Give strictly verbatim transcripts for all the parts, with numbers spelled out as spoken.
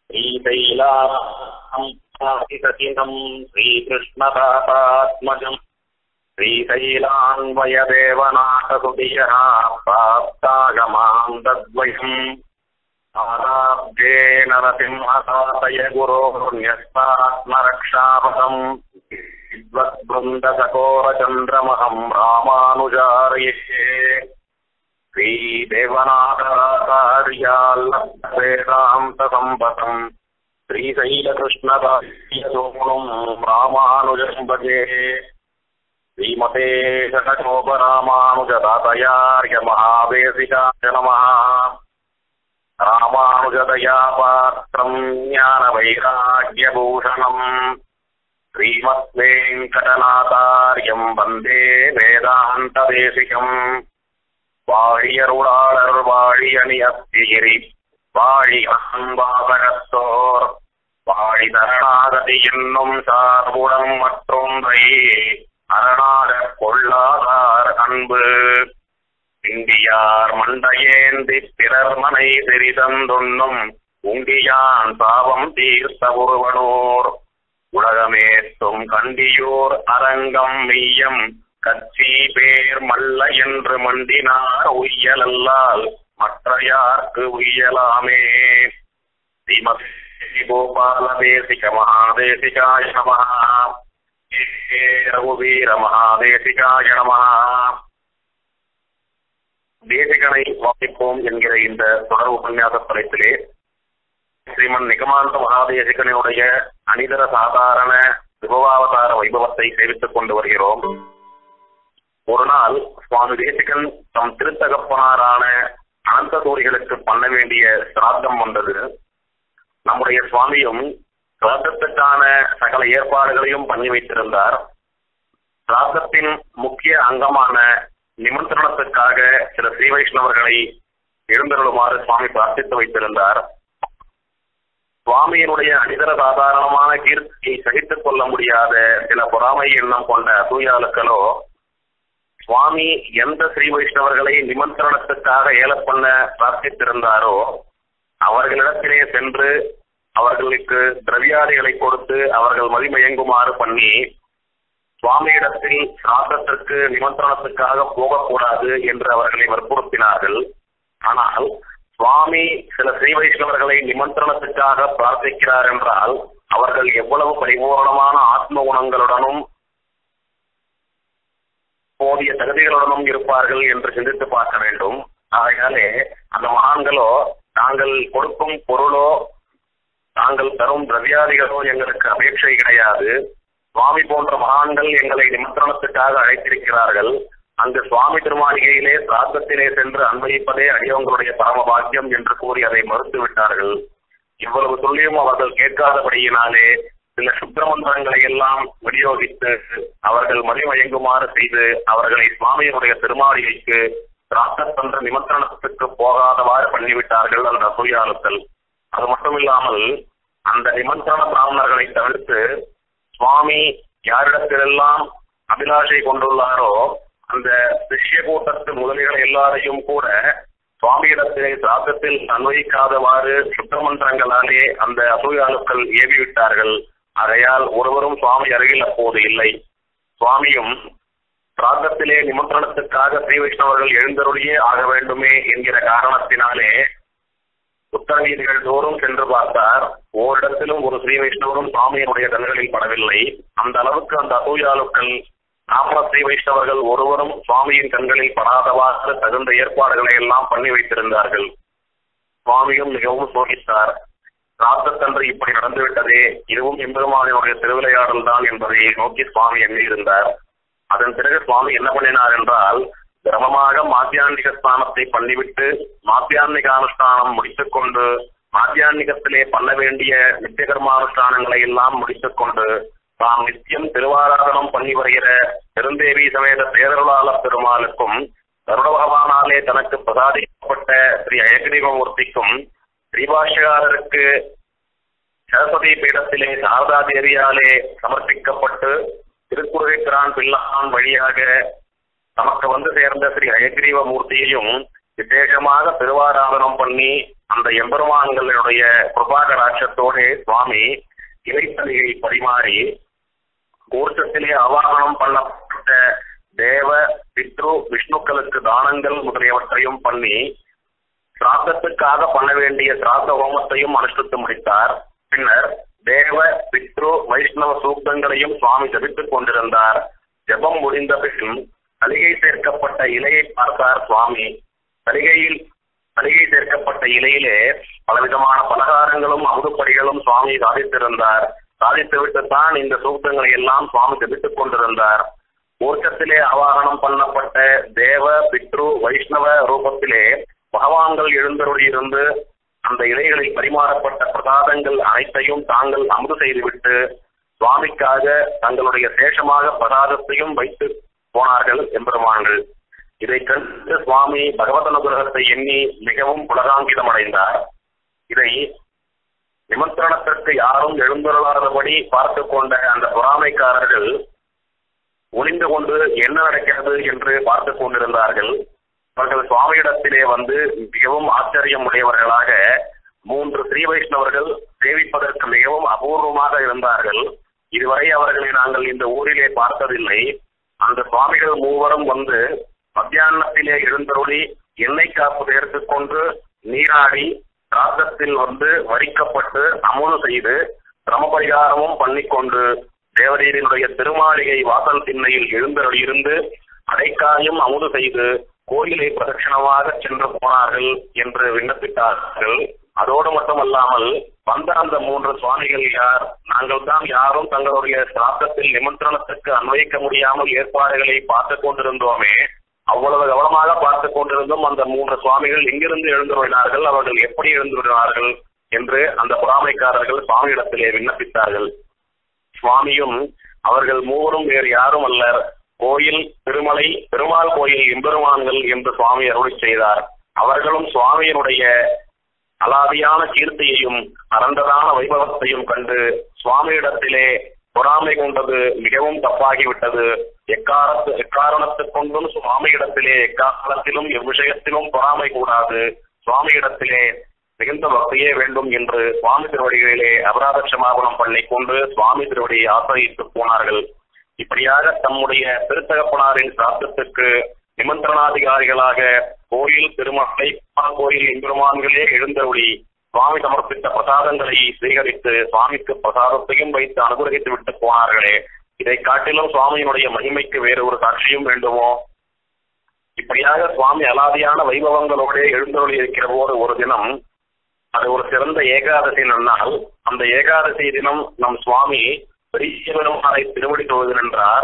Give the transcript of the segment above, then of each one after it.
श्रीशैलासतीनं श्रीकृष्णदासात्मजम् श्रीशैलान्वयदेवनाथसुधियः प्राप्तागमां तद्वयम् आराब्धे नरसिंहसातय गुरोर्न्यस्तात्मरक्षापदम् विद्वद्बृन्दसकोरचन्द्रमहं रामानुजार्ये श्रीदेवनाथाचार्याल्लब्धवेदान्तसम्पदम् श्रीशैलकृष्णदास्यसोमुं रामानुजं भजे श्रीमते शतकोपरामानुजदातयार्यमहादेशिकाय नमः। रामानुजदयापात्रं ज्ञानवैराग्यभूषणम् श्रीमद्वेङ्कटनाथार्यं वन्दे वेदान्तदेशिकम्। வாழியருளாளர் வாழியணி அத்திகிரி வாழி அன்பாகரத்தோர் வாழி தரணாகதி என்னும் சார்புடம் மற்றொன்றை அரணாக கொள்ளாதார் அன்பு இந்தியார் மண்டையேந்தி பிறர் மனை தெரிதந்துண்ணும் உண்டியான் பாவம் தீர்த்த ஒருவனோர் உலகமேத்தும் கண்டியோர் அரங்கம் மெய்யம் கட்சி பேர் மல்ல என்று மண்டினார் உய்யலல்லால் மற்ற யாருக்கு உய்யலாமே. ஸ்ரீமதி கோபால தேசிக மகாதேசிகாய நமஹ. ரகுவீர மகாதேசிகாய நமஹ. தேசிகனை வாசிப்போம் என்கிற இந்த தொடர் உபன்யாச தலைப்பிலே ஸ்ரீமன் நிகமாந்த மகாதேசிகனுடைய அனிதர சாதாரண விபவாவதார வைபவத்தை சேவித்துக் கொண்டு வருகிறோம். ஒரு நாள் சுவாமி தேசிகன் தம் திருத்தகப்பனாரான அனந்ததூரிகளுக்கு பண்ண வேண்டிய சிராத்தம் வந்தது. நம்முடைய சுவாமியும் சிராத்தத்துக்கான சகல ஏற்பாடுகளையும் பண்ணி வைத்திருந்தார். சிராத்தத்தின் முக்கிய அங்கமான நிமந்திரணத்துக்காக சில ஸ்ரீ வைஷ்ணவர்களை எழுந்தருளுமாறு சுவாமி பிரார்த்தித்து வைத்திருந்தார். சுவாமியினுடைய அனிதர சாதாரணமான கீர்த்தியை சகித்துக் கொள்ள முடியாத சில பொறாமை எண்ணம் கொண்ட அசூயாளுக்களோ சுவாமி எந்த ஸ்ரீ வைஷ்ணவர்களை நிமந்திரணத்துக்காக ஏல பண்ண பிரார்த்தித்திருந்தாரோ அவர்களிடத்திலே சென்று அவர்களுக்கு திரவியாதிகளை கொடுத்து அவர்கள் மதிமயங்குமாறு பண்ணி சுவாமியிடத்தில் சிராத்தத்திற்கு நிமந்திரணத்துக்காக போகக்கூடாது என்று அவர்களை வற்புறுத்தினார்கள். ஆனால் சுவாமி சில ஸ்ரீ வைஷ்ணவர்களை நிமந்திரணத்துக்காக பிரார்த்திக்கிறார் என்றால் அவர்கள் எவ்வளவு பரிபூர்ணமான ஆத்ம குணங்களுடனும் போதிய தகுதிகளுடனும் இருப்பார்கள் என்று சிந்தித்து பார்க்க வேண்டும். ஆகையாலே அந்த மகான்களோ தாங்கள் கொடுக்கும் பொருளோ தாங்கள் தரும் திரவியாதிகளோ எங்களுக்கு அபேட்சை கிடையாது. சுவாமி போன்ற மகான்கள் எங்களை நிமந்திரணத்துக்காக அழைத்திருக்கிறார்கள். அங்கு சுவாமி திருமாளிகையிலே பிரார்த்தத்திலே சென்று அன்வயிப்பதே அடியவங்களுடைய பரம பாக்கியம் என்று கூறி அதை மறுத்து விட்டார்கள். இவ்வளவு துல்லியம் அவர்கள் கேட்காதபடியினாலே சில சுத்திர மந்திரங்களை எல்லாம் விநியோகித்து அவர்கள் மதிமயங்குமாறு செய்து அவர்களை சுவாமியினுடைய திருமாளிகைக்கு பிரார்த்தன்ற நிமந்திரணத்துக்கு போகாதவாறு பண்ணிவிட்டார்கள் அந்த அசூயாளுக்கள். அது மட்டும் இல்லாமல் அந்த நிமந்திரண பிராமணர்களை தவிர்த்து சுவாமி யாரிடத்திலெல்லாம் அபிலாஷை கொண்டுள்ளாரோ அந்த சிஷ்ய கூட்டத்து முதலிகள் எல்லாரையும் கூட சுவாமியிடத்திலே சிராத்தத்தில் அன்வயிக்காதவாறு சுத்திர மந்திரங்களாலே அந்த அசூயாளுக்கள் ஏவிவிட்டார்கள். ஆகையால் ஒருவரும் சுவாமி அருகில் அப்போது இல்லை. சுவாமியும் சிராத்தத்திலே நிமந்திரணத்துக்காக ஸ்ரீ வைஷ்ணவர்கள் எழுந்தருளியே ஆக வேண்டுமே என்கிற காரணத்தினாலே உத்தரவீதிகள் தோறும் சென்று பார்த்தார். ஓரிடத்திலும் ஒரு ஸ்ரீ வைஷ்ணவரும் சுவாமியினுடைய கண்களில் படவில்லை. அந்த அளவுக்கு அந்த அசூயாளுக்கள் நாம ஸ்ரீ வைஷ்ணவர்கள் ஒருவரும் சுவாமியின் கண்களில் படாதவாறு தகுந்த ஏற்பாடுகளை எல்லாம் பண்ணி வைத்திருந்தார்கள். சுவாமியும் மிகவும் சோகித்தார். ராத்தத்தன்று இப்படி நடந்துவிட்டதே, இதுவும் எம்பெருமானினுடைய திருவிளையாடல் தான் என்பதை நோக்கி சுவாமி எண்ணியிருந்தார். அதன் பிறகு சுவாமி என்ன பண்ணினார் என்றால் கிரமமாக மாத்தியான்மிக ஸ்தானத்தை பண்ணிவிட்டு மாத்தியான்மிக அனுஷ்டானம் முடித்துக் கொண்டு மாத்தியான்மிகத்திலே பண்ண வேண்டிய நித்திய கர்மானுஷ்டானங்களை எல்லாம் முடித்துக் கொண்டு தாம் நித்தியம் திருவாராதனம் பண்ணி வருகிற பெருந்தேவி சமேத பேரருளாள பெருமாளுக்கும் கருட பகவானாலே தனக்கு பிரசாதிக்கப்பட்ட ஸ்ரீ அயக்ரீவமூர்த்திக்கும் ஸ்ரீபாஷ்யகாரருக்கு சரஸ்வதி பீடத்திலே சாரதா தேவியாலே சமர்ப்பிக்கப்பட்டு திருக்குறுகைப்பிரான் பிள்ளான் வழியாக நமக்கு வந்து சேர்ந்த ஸ்ரீ அயக்ரீவ மூர்த்தியையும் விசேஷமாக திருவாராதனம் பண்ணி அந்த எம்பெருமான்களுடைய கிருபாகராட்சத்தோடு சுவாமி இறைத்தலியை பரிமாறி கூர்ச்சத்திலே ஆவாகனம் பண்ணப்பட்ட தேவ பித்ரு விஷ்ணுக்களுக்கு தானங்கள் முதலியவற்றையும் பண்ணி சிராத்தத்துக்காக பண்ண வேண்டிய சிராத்த ஹோமத்தையும் அனுஷ்டித்து முடித்தார். பின்னர் தேவ பித்ரு வைஷ்ணவ சூக்தங்களையும் சுவாமி ஜபித்துக் கொண்டிருந்தார். ஜபம் முடிந்த பின் சலிகை சேர்க்கப்பட்ட இலையை பார்த்தார் சுவாமி. சலிகையில் சலிகை சேர்க்கப்பட்ட இலையிலே பலவிதமான பலகாரங்களும் அமுதுப்படிகளும் சுவாமி சாதித்திருந்தார். சாதித்துவிட்டுத்தான் இந்த சூக்தங்களை எல்லாம் சுவாமி ஜபித்துக் கொண்டிருந்தார். ஊர்க்கத்திலே ஆவாகனம் பண்ணப்பட்ட தேவ பித்ரு வைஷ்ணவ ரூபத்திலே பகவான்கள் எழுந்தருளியிருந்து அந்த இலைகளில் பரிமாறப்பட்ட பிரசாதங்கள் அனைத்தையும் தாங்கள் அமுது செய்துவிட்டு சுவாமிக்காக தங்களுடைய சேஷமாக பிரசாதத்தையும் வைத்து போனார்கள் எம்பெருமான்கள். இதை கண்டு சுவாமி பகவத் அனுகிரகத்தை எண்ணி மிகவும் புலகாங்கிதம் அடைந்தார். இதை நிமந்திரணத்திற்கு யாரும் எழுந்தருளாதபடி பார்த்து கொண்ட அந்த பொறாமைக்காரர்கள் ஒளிந்து கொண்டு என்ன நடக்கிறது என்று பார்த்து கொண்டிருந்தார்கள். அவர்கள் சுவாமியிடத்திலே வந்து மிகவும் ஆச்சரியம் உடையவர்களாக மூன்று ஸ்ரீ வைஷ்ணவர்கள் சேவிப்பதற்கு மிகவும் அபூர்வமாக இருந்தார்கள். இதுவரை அவர்களை நாங்கள் இந்த ஊரிலே பார்த்ததில்லை. அந்த சுவாமிகள் மூவரும் வந்து மத்தியானத்திலே எழுந்தருளி எண்ணெய் காப்பு சேர்த்து கொண்டு நீராடி ராசத்தில் வந்து வரிக்கப்பட்டு அமுது செய்து சிரமபரிகாரமும் பண்ணிக்கொண்டு தேவரீரினுடைய திருமாளிகை வாசல் திண்ணையில் எழுந்தருளியிருந்து அடைக்காயும் அமுது செய்து கோயிலை பிரதட்சணமாக சென்று போனார்கள் என்று விண்ணப்பித்தார்கள். அதோடு மட்டுமல்லாமல் வந்த அந்த மூன்று சுவாமிகள் யார்? நாங்கள் தான் யாரும் தங்களுடைய சிராத்தத்தில் நிமந்திரணத்துக்கு அன்வைக்க முடியாமல் ஏற்பாடுகளை பார்த்து கொண்டிருந்தோமே, அவ்வளவு கவனமாக பார்த்து கொண்டிருந்தும் அந்த மூன்று சுவாமிகள் எங்கிருந்து எழுந்துள்ளார்கள், அவர்கள் எப்படி எழுந்துள்ளார்கள் என்று அந்த பொறாமைக்காரர்கள் சுவாமியிடத்திலே விண்ணப்பித்தார்கள். சுவாமியும் அவர்கள் மூவரும் வேறு யாரும் அல்லர், கோயில் திருமலை பெருமாள் கோயில் எம்பெருமான்கள் என்று சுவாமி அருளி செய்தார். அவர்களும் சுவாமியினுடைய அலாதியான கீர்த்தியையும் அறந்ததான வைபவத்தையும் கண்டு சுவாமியிடத்திலே பொறாமை கொண்டது மிகவும் தப்பாகிவிட்டது. எக்காரத்து எக்காரணத்தை கொண்டும் சுவாமியிடத்திலே எக்காலத்திலும் எவ்விஷயத்திலும் பொறாமை கூடாது, சுவாமியிடத்திலே மிகுந்த பக்தியே வேண்டும் என்று சுவாமி திருவடிகளிலே அபராத க்ஷமாபணம் பண்ணி கொண்டு சுவாமி திருவடியை ஆசிரியித்து போனார்கள். இப்படியாக தம்முடைய திருத்தகப்பனாரின் சாத்தத்துக்கு நிமந்திரணாதிகாரிகளாக கோயில் திருமலை கோயில் எம்பெருமான்களே எழுந்தருளி சுவாமி சமர்ப்பித்த பிரசாதங்களை ஸ்வீகரித்து சுவாமிக்கு பிரசாதத்தையும் வைத்து அனுகிரகித்து விட்டு போனார்களே, இதை காட்டிலும் சுவாமியினுடைய மகிமைக்கு வேறு ஒரு சாட்சியும் வேண்டுமோ? இப்படியாக சுவாமி அலாதியான வைபவங்களோடு எழுந்தருளி இருக்கிற போது ஒரு தினம் அது ஒரு சிறந்த ஏகாதசி நன்னாள். அந்த ஏகாதசி தினம் நம் சுவாமி பெரிய பெருமானை திருவடி தொழுது நின்றார்.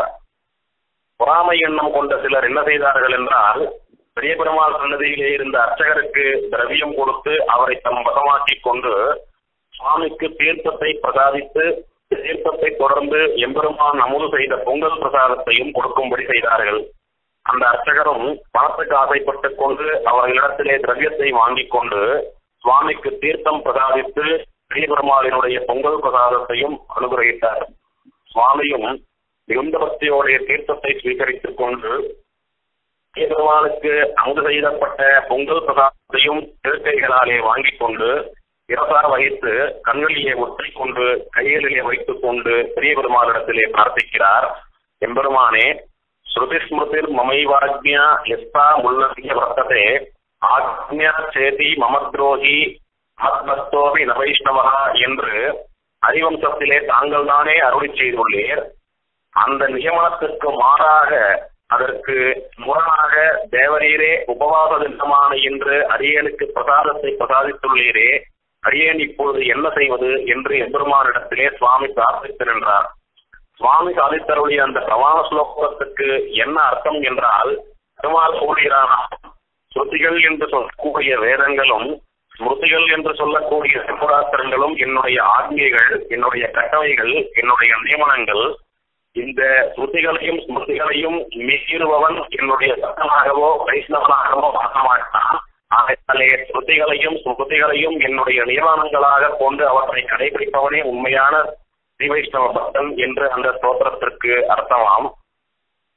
பொறாமை எண்ணம் கொண்ட சிலர் என்ன செய்தார்கள் என்றால், பெரிய பெருமாள் சன்னதியிலே இருந்த அர்ச்சகருக்கு திரவியம் கொடுத்து அவரை தம் வசமாக்கி கொண்டு சுவாமிக்கு தீர்த்தத்தை பிரசாதித்து தீர்த்தத்தை தொடர்ந்து எம்பெருமான் அமுது செய்த பொங்கல் பிரசாதத்தையும் கொடுக்கும்படி செய்தார்கள். அந்த அர்ச்சகரும் பணத்துக்கு ஆசைப்பட்டுக் கொண்டு அவர்களிடத்திலே திரவியத்தை வாங்கி கொண்டு சுவாமிக்கு தீர்த்தம் பிரசாதித்து பெரிய பெருமாளினுடைய பொங்கல் பிரசாதத்தையும் அனுகிரகித்தார். சுவாமியும் மிகுந்த பக்தியோடைய தீர்த்தத்தை ஸ்வீகரித்துக் கொண்டு பெரிய பெருமாளுக்கு அமுது செய்யப்பட்ட பொங்கல் பிரசாதத்தையும் திருக்கைகளாலே வாங்கி கொண்டு இரசார் வகித்து கண்களிலே ஒற்றி கொண்டு கைகளிலே வைத்துக் கொண்டு பெரிய பெருமாளிடத்திலே பிரார்த்திக்கிறார். எம்பெருமானே, ஸ்ருதி ஸ்மிருதிர் மமைவாக்ஞா எஸ்தா முல்லசிய வர்த்ததே ஆக்ஞா சேதி மமத்ரோஹி மத்பக்தோபி நவைஷ்ணவா என்று ஹரிவம்சத்திலே தாங்கள் தானே அருளி செய்துள்ளீர். அந்த நியமனத்திற்கு மாறாக அதற்கு முரணாக தேவரீரே உபவாச தினமான என்று அரியனுக்கு பிரசாதத்தை பிரசாதித்துள்ளீரே, அரியன் இப்பொழுது என்ன செய்வது என்று எம்பெருமானிடத்திலே சுவாமி பிரார்த்தித்து நின்றார். சுவாமி சாதித்தருளிய அந்த பிரமாண ஸ்லோகத்துக்கு என்ன அர்த்தம் என்றால், பெருமாள் கூறுகிறான ஸ்ருதிகள் என்று சொல்லக்கூடிய வேதங்களும் ஸ்மிருதிகள் என்று சொல்லக்கூடிய சம்பராத்திரங்களும் என்னுடைய ஆజ్ఞைகள், என்னுடைய கட்டளைகள், என்னுடைய நியமனங்கள். இந்த ஸ்ருதிகளையும் ஸ்மிருதிகளையும் மீறுபவன் என்னுடைய சத்தமாகவோ வைஷ்ணவனாகவோ ஆக மாட்டான். ஆகையாலே ஸ்ருதிகளையும் ஸ்மிருதிகளையும் என்னுடைய நியமனங்களாக கொண்டு அவற்றை கடைபிடிப்பவனே உண்மையான ஸ்ரீ வைஷ்ணவ பக்தன் என்று அந்த ஸ்தோத்திரத்திற்கு அர்த்தமாம்.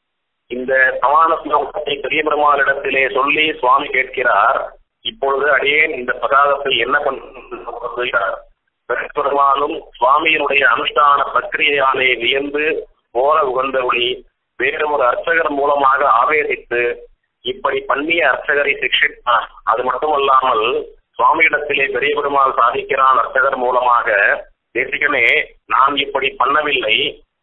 இந்த சமான ஸ்லோகத்தை பெரிய பெருமாளிடத்திலே சொல்லி சுவாமி கேட்கிறார், இப்பொழுது அடியேன் இந்த பிரசாதத்தை என்ன பண்ணுகிறார்? பெருமாளும் சுவாமியினுடைய அனுஷ்டான பிரக்கிரியாலே வியந்து போர உகந்தருளி வேறு ஒரு அர்ச்சகர் மூலமாக ஆவேதித்து இப்படி பண்ணிய அர்ச்சகரை சிக்ஷித்தார். அது மட்டுமல்லாமல் சுவாமியிடத்திலே பெரிய பெருமாள் சாதிக்கிறான் அர்ச்சகர் மூலமாக, தேசிகனே நான் இப்படி பண்ணவில்லை,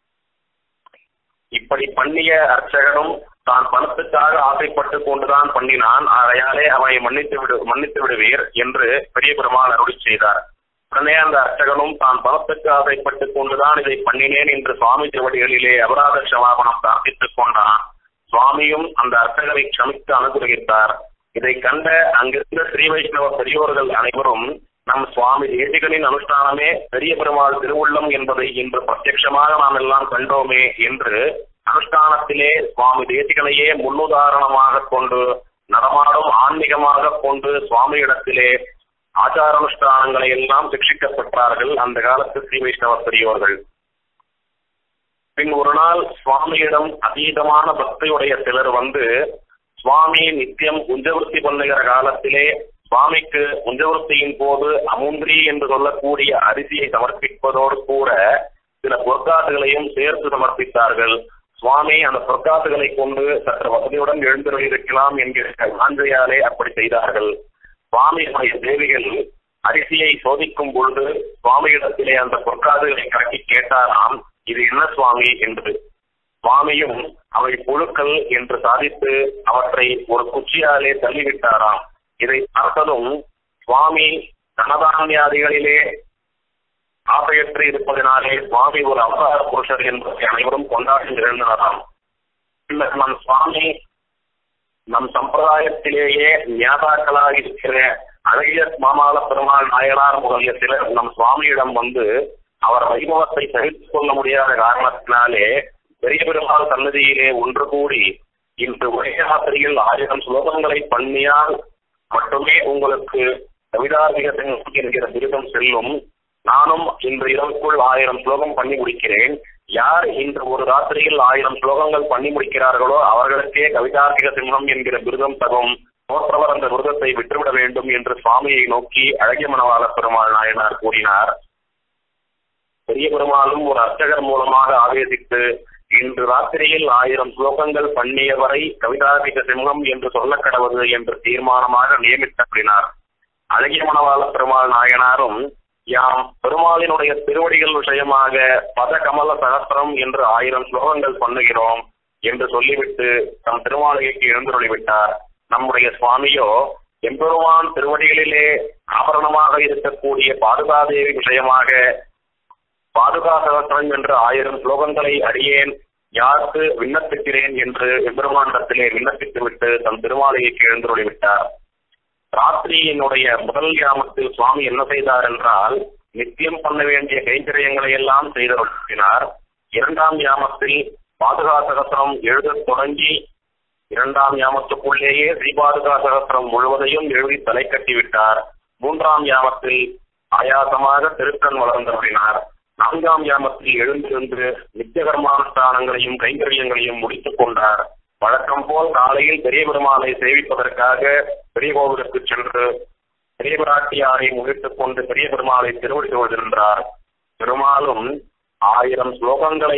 இப்படி பண்ணிய அர்ச்சகனும் தான் பணத்துக்காக ஆசைப்பட்டு கொண்டுதான் பண்ணினான், ஆகையாலே அவனை மன்னித்து விடு மன்னித்து விடுவீர் என்று பெரிய பெருமாள் அருளி செய்தார். உடனே அந்த அர்ச்சகனும் தான் பணத்துக்கு ஆசைப்பட்டு கொண்டுதான் இதை பண்ணினேன் என்று சுவாமி திருவடிகளிலே அபராத க்ஷமாபணம் பிரார்த்தித்துக் கொண்டான். சுவாமியும் அந்த அர்ச்சகரை க்ஷமித்து அனுகிரகித்தார். இதை கண்ட அங்கிருந்த ஸ்ரீ வைஷ்ணவ பெரியோர்கள் அனைவரும் நம் சுவாமி தேசிகனின் அனுஷ்டானமே பெரிய பெருமாள் திருவுள்ளம் என்பதை இன்று பிரத்யட்சமாக நாம் எல்லாம் கண்டோமே என்று அனுஷ்டானத்திலே சுவாமி தேசிகனையே முன்னுதாரணமாக கொண்டு நடமாடும் ஆன்மீகமாக கொண்டு சுவாமியிடத்திலே ஆச்சார அனுஷ்டானங்களை எல்லாம் சிக்ஷிக்கப்பட்டார்கள் அந்த காலத்து ஸ்ரீ வைஷ்ணவ பெரியோர்கள். பின் ஒரு நாள் சுவாமியிடம் அதீதமான பக்தியுடைய சிலர் வந்து சுவாமி நித்தியம் உஞ்சவருத்தி பண்ணுகிற காலத்திலே சுவாமிக்கு உஞ்சவருத்தியின் போது அமுந்திரி என்று சொல்லக்கூடிய அரிசியை சமர்ப்பிப்பதோடு கூட சில பொற்காசுகளையும் சேர்த்து சமர்ப்பித்தார்கள். சுவாமி அந்த பொற்காசுகளை கொண்டு சற்று வசதியுடன் எழுந்திருக்கலாம் என்கிற வாஞ்சையாலே அப்படி செய்தார்கள். சுவாமியுடைய தேவிகள் அரிசியை சோதிக்கும் பொழுது சுவாமியிடத்திலே அந்த பொற்காசுகளை கட்டி கேட்டாராம், இது என்ன சுவாமி என்று. சுவாமியும் அவை புழுக்கள் என்று சாதித்து அவற்றை ஒரு குச்சியாலே தள்ளிவிட்டாராம். இதை பார்த்ததும் சுவாமி தனதான்யாதிகளிலே ஆசையற்று இருப்பதனாலே சுவாமி ஒரு அவதார புருஷர் என்பதை அனைவரும் கொண்டாடி இருந்தனராம். நம் சுவாமி நம் சம்பிரதாயத்திலேயே ஞாதாக்களாக இருக்கிற அழகிய மாமால பெருமாள் நாயனார் முதலிய சிலர் நம் சுவாமியிடம் வந்து அவர் வைபவத்தை சகித்துக் கொள்ள முடியாத காரணத்தினாலே பெரிய பெருமாள் சன்னதியிலே ஒன்று கூடி இன்று ஒரே ராத்திரியில் ஆயிரம் ஸ்லோகங்களை பண்ணியால் மட்டுமே உங்களுக்கு கவிதார்மிக என்கிற விருதம் செல்லும், நானும் இன்று இரவுக்குள் ஆயிரம் ஸ்லோகம் பண்ணி முடிக்கிறேன், யார் இன்று ஒரு ராத்திரியில் ஆயிரம் ஸ்லோகங்கள் பண்ணி முடிக்கிறார்களோ அவர்களுக்கே கவிதார்மிக சிம்மம் என்கிற விருதம் தகும், தோற்றவர் அந்த விருதத்தை விட்டுவிட வேண்டும் என்று சுவாமியை நோக்கி அழகிய மணவாள பெருமாள் நாயனார் கூறினார். பெரிய பெருமாளும் ஒரு அர்ச்சகர் மூலமாக ஆவேசித்து இன்று ராத்திரியில் ஆயிரம் ஸ்லோகங்கள் பண்ணியவரை கவிதார்மிக சிம்மம் என்று சொல்ல கடவுது என்று தீர்மானமாக நியமித்தபடினார். அழகிய மணவாள பெருமாள் நாயனாரும் யாம் பெருமாளினுடைய திருவடிகள் விஷயமாக பத கமல சகஸ்திரம் என்று ஆயிரம் ஸ்லோகங்கள் பண்ணுகிறோம் என்று சொல்லிவிட்டு தம் திருமாளிகைக்கு எழுந்துள்ளிவிட்டார். நம்முடைய சுவாமியோ எம்பெருமான் திருவடிகளிலே ஆபரணமாக இருக்கக்கூடிய பாதுகாதேவி விஷயமாக பாதுகா சகஸ்திரம் என்ற ஆயிரம் ஸ்லோகங்களை அடியேன் யாருக்கு விண்ணப்பிக்கிறேன் என்று எம்பெருமானிடத்திலே விண்ணப்பித்துவிட்டு தம் திருமாளிகைக்கு எழுந்துள்ளிவிட்டார். ராத்திரியினுடைய முதல் யாமத்தில் சுவாமி என்ன செய்தார் என்றால் நித்தியம் பண்ண வேண்டிய கைங்கரியங்களை எல்லாம் செய்தருளினார். இரண்டாம் யாமத்தில் பாதுகா சகஸ்திரம் எழுதத் தொடங்கி இரண்டாம் யாமத்துக்குள்ளேயே ஸ்ரீபாதுகா சகஸ்திரம் முழுவதையும் எழுதி தலை கட்டிவிட்டார். மூன்றாம் யாமத்தில் ஆயாசமாக திருக்கண் வளர்ந்தருளினார். நான்காம் யாமத்தில் எழுந்திருந்து நித்திய கர்மானுஷ்டானங்களையும் கைங்கரியங்களையும் முடித்துக் கொண்டார். வழக்கம் போல் காலையில் பெரிய பெருமாளை சேவிப்பதற்காக பெரிய கோவிலுக்கு சென்று பெரிய பிராட்டியாரை முடித்துக் கொண்டு பெரிய பெருமாளை திருவடி கொள்கின்றார். பெருமாளும் ஆயிரம் ஸ்லோகங்களை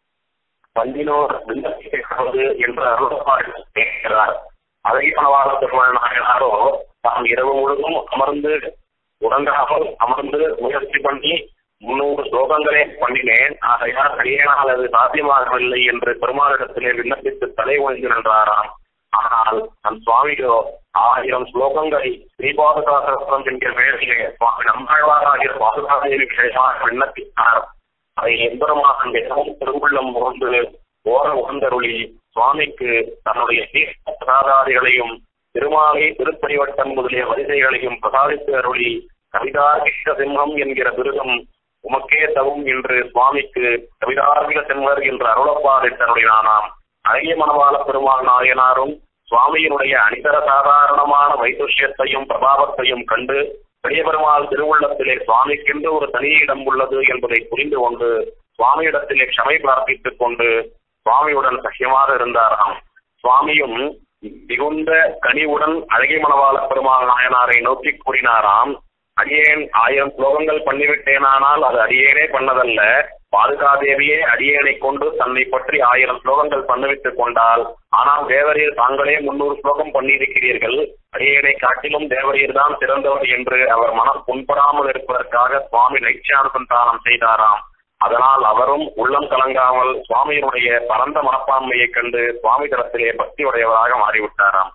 பந்தினோர் விண்ணப்பிக்கிறது என்று அருள்பாடு கேட்கிறார். அழகிய மணவாள பெருமாள் நாயனாரோ தாம் இரவு முழுதும் அமர்ந்து உறங்காமல் அமர்ந்து முயற்சி பண்ணி முன்னூறு ஸ்லோகங்களே பண்ணினேன், ஆகையால் அடியேனால் அது சாத்தியமாகவில்லை என்று பெருமாளிடத்திலே விண்ணப்பித்து தலை ஒழிந்து நின்றாராம். ஆனால் நம் சுவாமியோ ஆயிரம் ஸ்லோகங்களை ஸ்ரீபாதுகா சகஸ்திரம் என்கிற பெயரிலே சுவாமி நம்மாழ்வாராகிய பாதுகாதேவி விஷயமாக விண்ணப்பித்தார். அதை எம்பெருமான் மிகவும் திருவுள்ளம் புகுந்து ஓர உகந்தருளி சுவாமிக்கு தன்னுடைய பிரசாதாதிகளையும் திருமாலை திருப்பரிவட்டம் முதலிய வரிசைகளையும் பிரசாதித்து அருளி கவிதார்மிக சிம்மம் என்கிற விருதம் உமக்கே தவும் என்று சுவாமிக்கு கவிதார்மிக சிம்மர் என்று அருளப்பாடு தருளினானாம். அழகிய மணவாள பெருமாள் நாயனாரும் சுவாமியினுடைய அனிதர சாதாரணமான வைதுஷ்யத்தையும் பிரபாவத்தையும் கண்டு பெரிய பெருமாள் திருவுள்ளத்திலே சுவாமிக்கென்று ஒரு தனி இடம் உள்ளது என்பதை புரிந்து கொண்டு சுவாமியிடத்திலே க்ஷமை பிரார்த்தித்துக் கொண்டு சுவாமியுடன் சகியமாக இருந்தாராம். சுவாமியும் மிகுந்த கனிவுடன் அழகிய மணவாள பெருமாள் நாயனாரை நோக்கி கூறினாராம், அடியேன் ஆயிரம் ஸ்லோகங்கள் பண்ணிவிட்டேனானால் அது அடியேனே பண்ணதல்ல, பாதுகாதேவியே அடியேனை கொண்டு தன்னை பற்றி ஆயிரம் ஸ்லோகங்கள் பண்ணிவிட்டுக் கொண்டால், ஆனால் தேவரீர் தாங்களே முன்னூறு ஸ்லோகம் பண்ணியிருக்கிறீர்கள், அடியேனை காட்டிலும் தேவரீர் தான் சிறந்தவர் என்று அவர் மனம் புண்படாமல் இருப்பதற்காக சுவாமி நைச்சானுசந்தானம் செய்தாராம். அதனால் அவரும் உள்ளம் கலங்காமல் சுவாமியினுடைய பரந்த மனப்பான்மையை கண்டு சுவாமி தரத்திலே பக்தியுடையவராக மாறிவிட்டாராம்.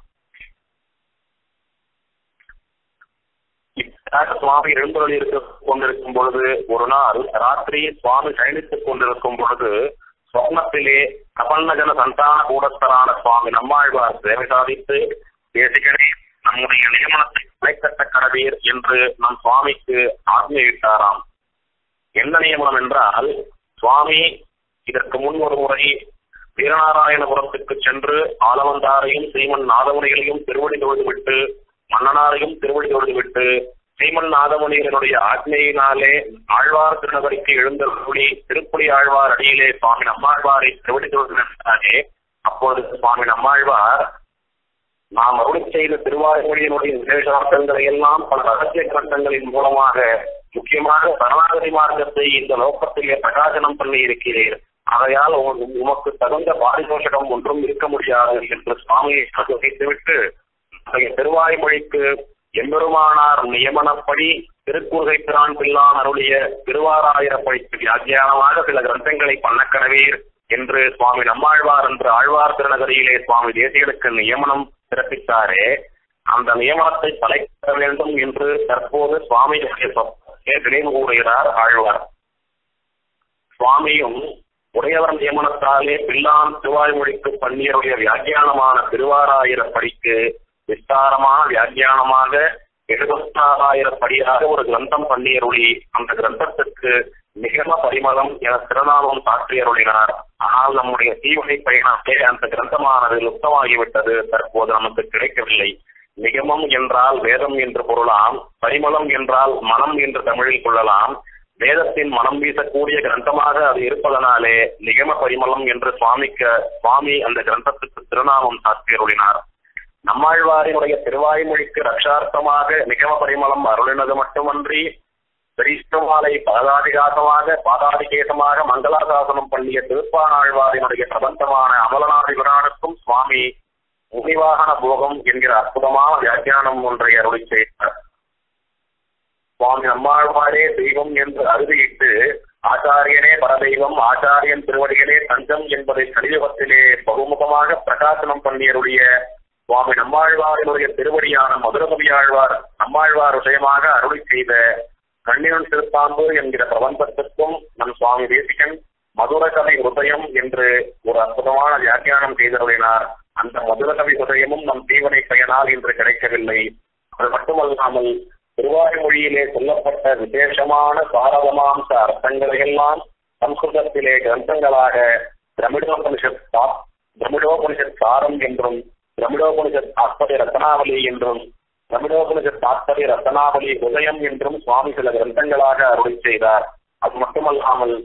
சுவாமி எழுந்தொழி இருக்க கொண்டிருக்கும் பொழுது ஒரு நாள் ராத்திரி சுவாமி சயனித்துக் கொண்டிருக்கும் பொழுது சொப்னத்திலே கபன்னஜன சந்தான கூடஸ்தரான சுவாமி நம்மாழ்வார் சேவை சாதித்து, தேசிகனே நம்முடைய நியமனத்தை தலைக்கட்ட கடவீர் என்று நம் சுவாமிக்கு ஆజ్ఞயிட்டாராம். என்ன நியமனம் என்றால், சுவாமி இதற்கு முன் ஒரு முறை வீரநாராயணபுரத்துக்கு சென்று ஆலவந்தாரையும் ஸ்ரீமன் நாதமுனிகளையும் திருவடி தொழுதுவிட்டு மன்னனாரையும் திருவடி தொழுதுவிட்டு ஸ்ரீமன் நாதமுனிகளுடைய ஆజ్ఞையினாலே ஆழ்வார் திருநகரிக்கு எழுந்தருளி திருப்புடி ஆழ்வார் அடியிலே சுவாமி நம்மாழ்வாரை திருவடி தொழுதினாரே. அப்பொழுது சுவாமி நம்மாழ்வார் நாம் அருளி செய்த திருவாய்மொழியினுடைய விசேஷார்த்தங்களை எல்லாம் பல ரகசிய கிரந்தங்களின் மூலமாக முக்கியமாக சரணாகதி மார்க்கத்தை இந்த லோகத்திலே பிரகாசனம் பண்ணி இருக்கிறீர், ஆகையால் உமக்கு தகுந்த பாரிதோஷகம் ஒன்றும் இருக்க முடியாது என்று சுவாமியை வகித்துவிட்டு திருவாய்மொழிக்கு எம்பெருமானார் நியமனப்படி திருக்குறுகை பிரான் பிள்ளான் அருளிய திருவாராயிரப்படிக்கு வியாக்கியானமாக சில கிரந்தங்களை பண்ணக்கடவீர் என்று சுவாமி நம்மாழ்வார் என்று ஆழ்வார் திருநகரியிலே சுவாமி தேசிகளுக்கு நியமனம் பிறப்பித்தாரே, அந்த நியமனத்தை தலைக்க வேண்டும் என்று தற்போது சுவாமியுடைய நினைவு கூறுகிறார் ஆழ்வார். சுவாமியும் உடையவர் நியமனத்தாலே பிள்ளான் திருவாய்மொழிக்கு பண்ணியருடைய வியாக்கியானமான திருவாராயிரப்படிக்கு விஸ்தாரமான வியாக்கியானமாக எழுபத்தாறாயிரப்படியாக ஒரு கிரந்தம் பண்ணியருளி அந்த கிரந்தத்திற்கு நிகம பரிமளம் என திருநாமம் சாற்றியருளினார். ஆனால் நம்முடைய தீவனை பயணத்தே அந்த கிரந்தமானது லுப்தமாகிவிட்டது, தற்போது நமக்கு கிடைக்கவில்லை. நிகமம் என்றால் வேதம் என்று பொருளாம், பரிமளம் என்றால் மனம் என்று தமிழில் கொள்ளலாம். வேதத்தின் மனம் வீசக்கூடிய கிரந்தமாக அது இருப்பதனாலே நிகம பரிமளம் என்று சுவாமிக்க சுவாமி அந்த கிரந்தத்துக்கு திருநாமம் சாற்றியருளினார். நம்மாழ்வாரினுடைய திருவாய்மொழிக்கு ரக்ஷார்த்தமாக நிகம பரிமளம் அருளினது மட்டுமன்றி பெரிஷ்டமாலை பாதாதிகாசமாக பாதாதிகேசமாக மங்களாசாசனம் பண்ணிய திருப்பானாழ்வாரினுடைய பிரபந்தமான அமலநாதி விரானுக்கும் சுவாமி முனிவாகன போகம் என்கிற அற்புதமான வியாக்கியானம் ஒன்றை அருளி செய்தார். சுவாமி நம்மாழ்வாரே தெய்வம் என்று அறுதியிட்டு ஆச்சாரியனே பரதெய்வம் ஆச்சாரியன் திருவடிகளே தஞ்சம் என்பதை கலியுகத்திலே பகுமுகமாக பிரகாசனம் பண்ணியருடைய சுவாமி நம்மாழ்வாரினுடைய திருவடியான மதுரகவியாழ்வார் நம்மாழ்வார் விஷயமாக அருளி செய்த கண்ணியன் திருப்பாம்பு என்கிற பிரபந்தத்திற்கும் நம் சுவாமி தேசிகன் மதுரகவி ஹிருதயம் என்று ஒரு அற்புதமான வியாக்கியானம் செய்தருளினார். அந்த மதுரகவி ஹிருதயமும் நம் தீவனை பயனால் இன்று கிடைக்கவில்லை. அது மட்டுமல்லாமல் திருவாய்மொழியிலே சொல்லப்பட்ட விசேஷமான சாரதமாம்ச அர்த்தங்களையெல்லாம் சம்ஸ்கிருதத்திலே கிரந்தங்களாக திரமிடோபனிஷத் திரமிடோபனிஷத் சாரம் என்றும் திரமிடோபனிஷத் தாத்பரிய ரத்னாவளி என்றும் திரமிடோபனிஷத் தாத்பரிய ரத்னாவளி உதயம் என்றும் சுவாமி சில கிரந்தங்களாக அருளி செய்தார். அது மட்டுமல்லாமல்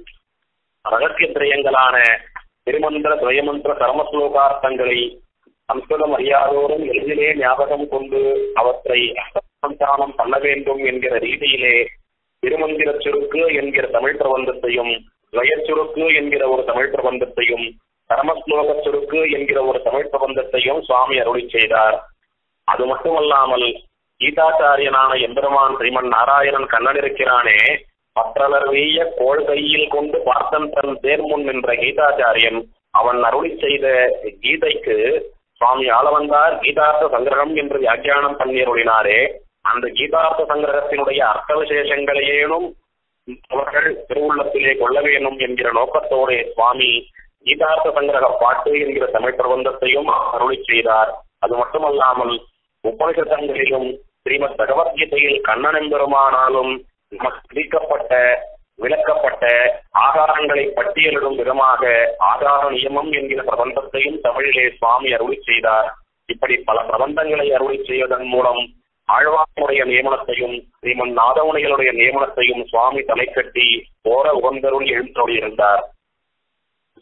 ரகசிய திரயங்களான திருமந்திர துவயமந்திர கர்மஸ்லோகார்த்தங்களை சம்ஸ்கிருதம் அறியாதோரும் எளிதிலே ஞாபகம் கொண்டு அவற்றை சந்தானம் பண்ண வேண்டும் என்கிற ரீதியிலே திருமந்திர சுருக்கு என்கிற தமிழ் பிரபந்தத்தையும் துவய சுருக்கு என்கிற ஒரு தமிழ் பிரபந்தத்தையும் கர்மஸ்லோக சுருக்கு என்கிற ஒரு தமிழ் பிரபந்தத்தையும் சுவாமி அருளி செய்தார். அது மட்டுமல்லாமல் கீதாச்சாரியனான எம்பெருமான் ஸ்ரீமன் நாராயணன் கண்ணன் இருக்கிறானே, பற்றலர் வீய கோள் கையில் கொண்டு பார்த்தன் தன் தேர்முன் என்ற கீதாச்சாரியன் அவன் அருளி செய்த கீதைக்கு சுவாமி ஆளவந்தார் கீதார்த்த சங்கிரகம் என்று வியாக்கியானம் பண்ணியருளினாரே, அந்த கீதார்த்த சங்கிரகத்தினுடைய அர்த்த விசேஷங்களையேனும் அவர்கள் திருவுள்ளத்திலே கொள்ள வேணும் என்கிற நோக்கத்தோடு சுவாமி கீதார்த்த சங்கிரக பாட்டு என்கிற தமிழ் பிரபந்தத்தையும் அருளி செய்தார். அது மட்டுமல்லாமல் உபனிஷதங்களிலும் ஸ்ரீமத் பகவத்கீதையில் கண்ணன் எம்பெருமானாலும் நமக்கு விதிக்கப்பட்ட விளக்கப்பட்ட ஆதாரங்களை பட்டியலிடும் விதமாக ஆதார நியமம் என்கிற பிரபந்தத்தையும் தமிழிலே சுவாமி அருளி செய்தார். இப்படி பல பிரபந்தங்களை அருளி செய்வதன் மூலம் ஆழ்வாருடைய நியமனத்தையும் ஸ்ரீமன் நாதமுனிகளுடைய நியமனத்தையும் சுவாமி தலை கட்டி போர உகந்தருள் எழுந்தருளியிருந்தார்.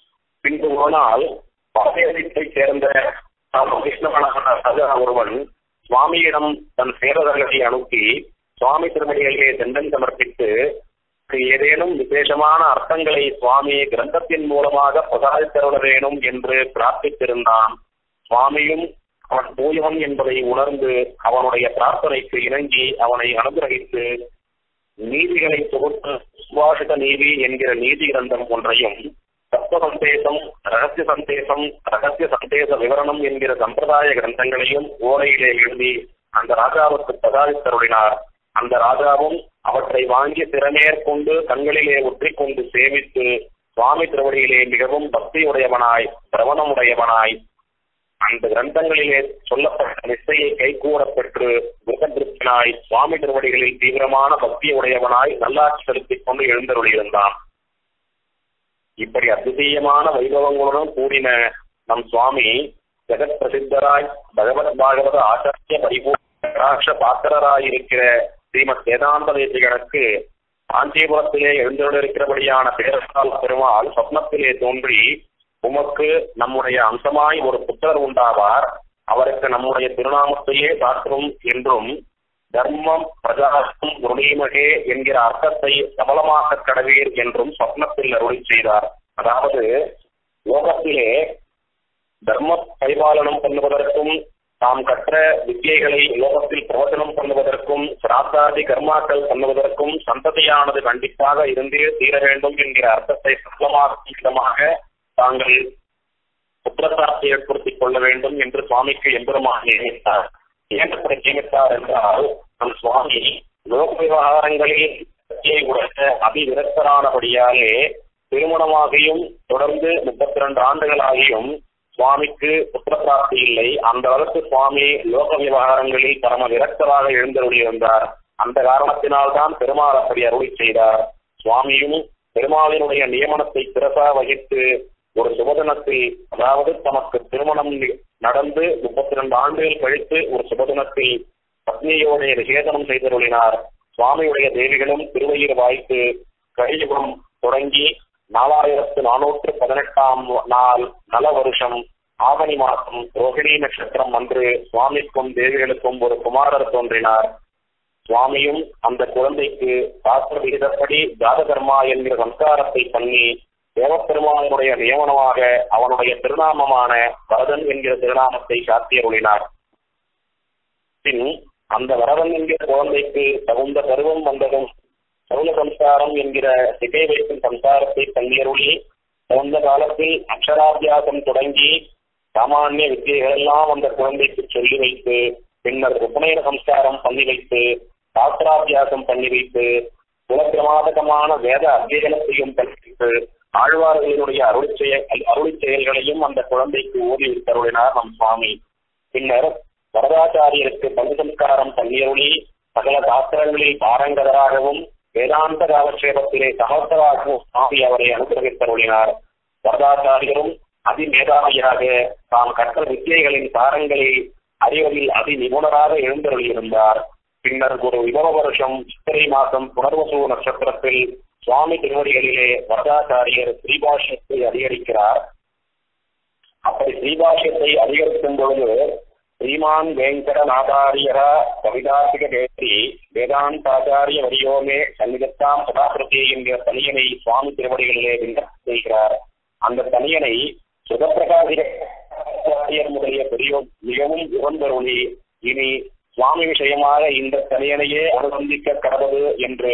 பின்பு போனால் பாரதத்தை சேர்ந்த வைஷ்ணவனான சகா ஒருவன் சுவாமியிடம் தன் சேவகர்களை அனுப்பி சுவாமி திருமணிகளிலே தண்டன் சமர்ப்பித்து ஏதேனும் விசேஷமான அர்த்தங்களை சுவாமி கிரந்தத்தின் மூலமாக பிரசாதித்தருள வேணும் என்று பிரார்த்தித்திருந்தான். சுவாமியும் அவன் தூயவன் என்பதை உணர்ந்து அவனுடைய பிரார்த்தனைக்கு இணங்கி அவனை அனுகிரகித்து நீதிகளை தொகுத்து சுபாஷித நீதி என்கிற நீதி கிரந்தம் ஒன்றையும், தத்துவ சந்தேசம், ரகசிய சந்தேசம், ரகசிய சந்தேச விவரணம் என்கிற சம்பிரதாய கிரந்தங்களையும் ஓலையிலே எழுதி அந்த ராஜாவுக்கு பிரசாதித்தருளினார். அந்த ராஜாவும் அவற்றை வாங்கி திறமேற்கொண்டு தங்களிலே ஒற்றிக்கொண்டு சேமித்து சுவாமி திருவடியிலே மிகவும் பக்தியுடையவனாய் பிரவணமுடையவனாய் அந்த கிரந்தங்களிலே சொல்லப்பட்ட நிச்சயை கைகூட பெற்று மிருகதிருப்தனாய் சுவாமி திருவடிகளில் தீவிரமான பக்தியுடையவனாய் நல்லாட்சி செலுத்திக் கொண்டு எழுந்தருளியிருந்தான். இப்படி அத்விதீயமான வைபவங்களுடன் கூடின நம் சுவாமி ஜெகத் பிரசித்தராய் பகவத் பாகவத ஆச்சாரிய பரிபூர்ண பாத்திரராயிருக்கிற ஸ்ரீமத் வேதாந்த தேசிகனுக்கு காஞ்சிபுரத்திலே எழுந்தருளிருக்கிறபடியான பேரசால பெருமாள் சொப்னத்திலே தோன்றி, உமக்கு நம்முடைய அம்சமாய் ஒரு புத்தர் உண்டாவார், அவருக்கு நம்முடைய திருநாமத்தையே சாற்றும் என்றும் தர்மம் பிரஜாசம் குருணீமகே என்கிற அர்த்தத்தை சபலமாக கடவீர் என்றும் சொப்னத்தில் அருளி செய்தார். அதாவது லோகத்திலே தர்ம பரிபாலனம் பண்ணுவதற்கும் தாம் கற்ற வித்தியைகளை லோகத்தில் பிரவச்சனம் பண்ணுவதற்கும் சிராத்தாதி கர்மாக்கள் பண்ணுவதற்கும் சந்ததியானது கண்டிப்பாக இருந்தே தீர வேண்டும் என்கிற அர்த்தத்தை சபலமாக்கும் விதமாக தாங்கள் புத்திரசார்த்தை ஏற்படுத்திக் கொள்ள வேண்டும் என்று சுவாமிக்கு எம்பெருமாக நியமித்தார். ஏன் அப்படி நியமித்தார் என்றால், நம் சுவாமி லோக விவகாரங்களில் உடைய அபிவிரக்தரானபடியாலே திருமணமாகியும் தொடர்ந்து முப்பத்தி இரண்டு ஆண்டுகளாகியும் சுவாமிக்கு புத்திர பிராப்தி இல்லை. அந்த அளவுக்கு சுவாமி லோக விவகாரங்களில் பரம விரக்தராக எழுந்தருளியிருந்தார். அந்த காரணத்தினால்தான் பெருமாள் அப்படி அருளி செய்தார். சுவாமியும் பெருமாளினுடைய நியமனத்தை சிறப்பாக வகித்து ஒரு சுபதினத்தில், அதாவது தமக்கு திருமணம் நடந்து முப்பத்தி இரண்டு ஆண்டுகள் கழித்து ஒரு சுபதினத்தில் பத்னியோடைய விசேதனம் செய்தருளினார். சுவாமியுடைய தேவிகளும் திருவயிறு வாய்த்து கலியுகம் தொடங்கி நாலாயிரத்து நானூற்று பதினெட்டாம் நாள் நல வருஷம் ஆவணி மாதம் ரோகிணி நட்சத்திரம் அன்று சுவாமிக்கும் தேவிகளுக்கும் ஒரு குமாரர் தோன்றினார். சுவாமியும் அந்த குழந்தைக்கு சாஸ்திர விகிதப்படி ஜாதகர்மா என்கிற சம்ஸ்காரத்தை பண்ணி தேவப்பெருமானுடைய நியமனமாக அவனுடைய திருநாமமான வரதன் என்கிற திருநாமத்தை சாத்தியருளினார். பின் அந்த வரதன் என்கிற குழந்தைக்கு தகுந்த பருவம் வந்ததும் சௌல சம்ஸ்காரம் என்கிற திகை வைக்கும் சம்ஸ்காரத்தை பள்ளியருளி தகுந்த காலத்தில் அக்ஷராபியாசம் தொடங்கி சாமானிய வித்தியைகளெல்லாம் அந்த குழந்தைக்கு சொல்லி வைத்து பின்னர் உபநயன சம்ஸ்காரம் பண்ணி வைத்து சாஸ்திராபியாசம் பண்ணி வைத்து குலப்பிரமாதகமான வேத அத்தியனத்தையும் பண்ணி வைத்து ஆழ்வார்களினுடைய அருளி செயல் அருளி செயல்களையும் அந்த குழந்தைக்கு ஓதி வித்தருளினார் நம் சுவாமி. பின்னர் வரதாச்சாரியருக்கு பங்கு சம்ஸ்காரம் பண்ணியருளி சகல சாஸ்திரங்களில் பாரங்கதராகவும் வேதாந்த காலக்ஷேபத்திலே சமர்த்தராகவும் சுவாமி அவரை அனுகிரகித்தருளினார். வரதாச்சாரியரும் அதிமேதாவியாக தாம் கற்ற வித்தியைகளின் சாரங்களை அறிவதில் அதி நிபுணராக எழுந்தருளியிருந்தார். பின்னர் ஒரு விபவ வருஷம் சித்திரை மாதம் புனர்வசு நட்சத்திரத்தில் சுவாமி திருவடிகளிலே வரதாச்சாரியர் ஸ்ரீபாஷ்யத்தை அதிகரிக்கிறார். அப்படி ஸ்ரீபாஷ்யத்தை அதிகரிக்கும் பொழுது ஸ்ரீமான் வேங்கடநாதாரியர கவிதாசிக கேசி வேதாந்தாச்சாரிய வரியோமே சன்னிதத்தாம் சதாகிருதி என்கிற தனியனை சுவாமி திருவடிகளிலே விண்ணப்பம் செய்கிறார். அந்த தனியனை சுகப்பிரகாசிகர் முதலிய பெரியோர் மிகவும் உகந்தருளி இனி சுவாமி விஷயமாக இந்த தனியனையே அனுசந்திக்க கடவுது என்று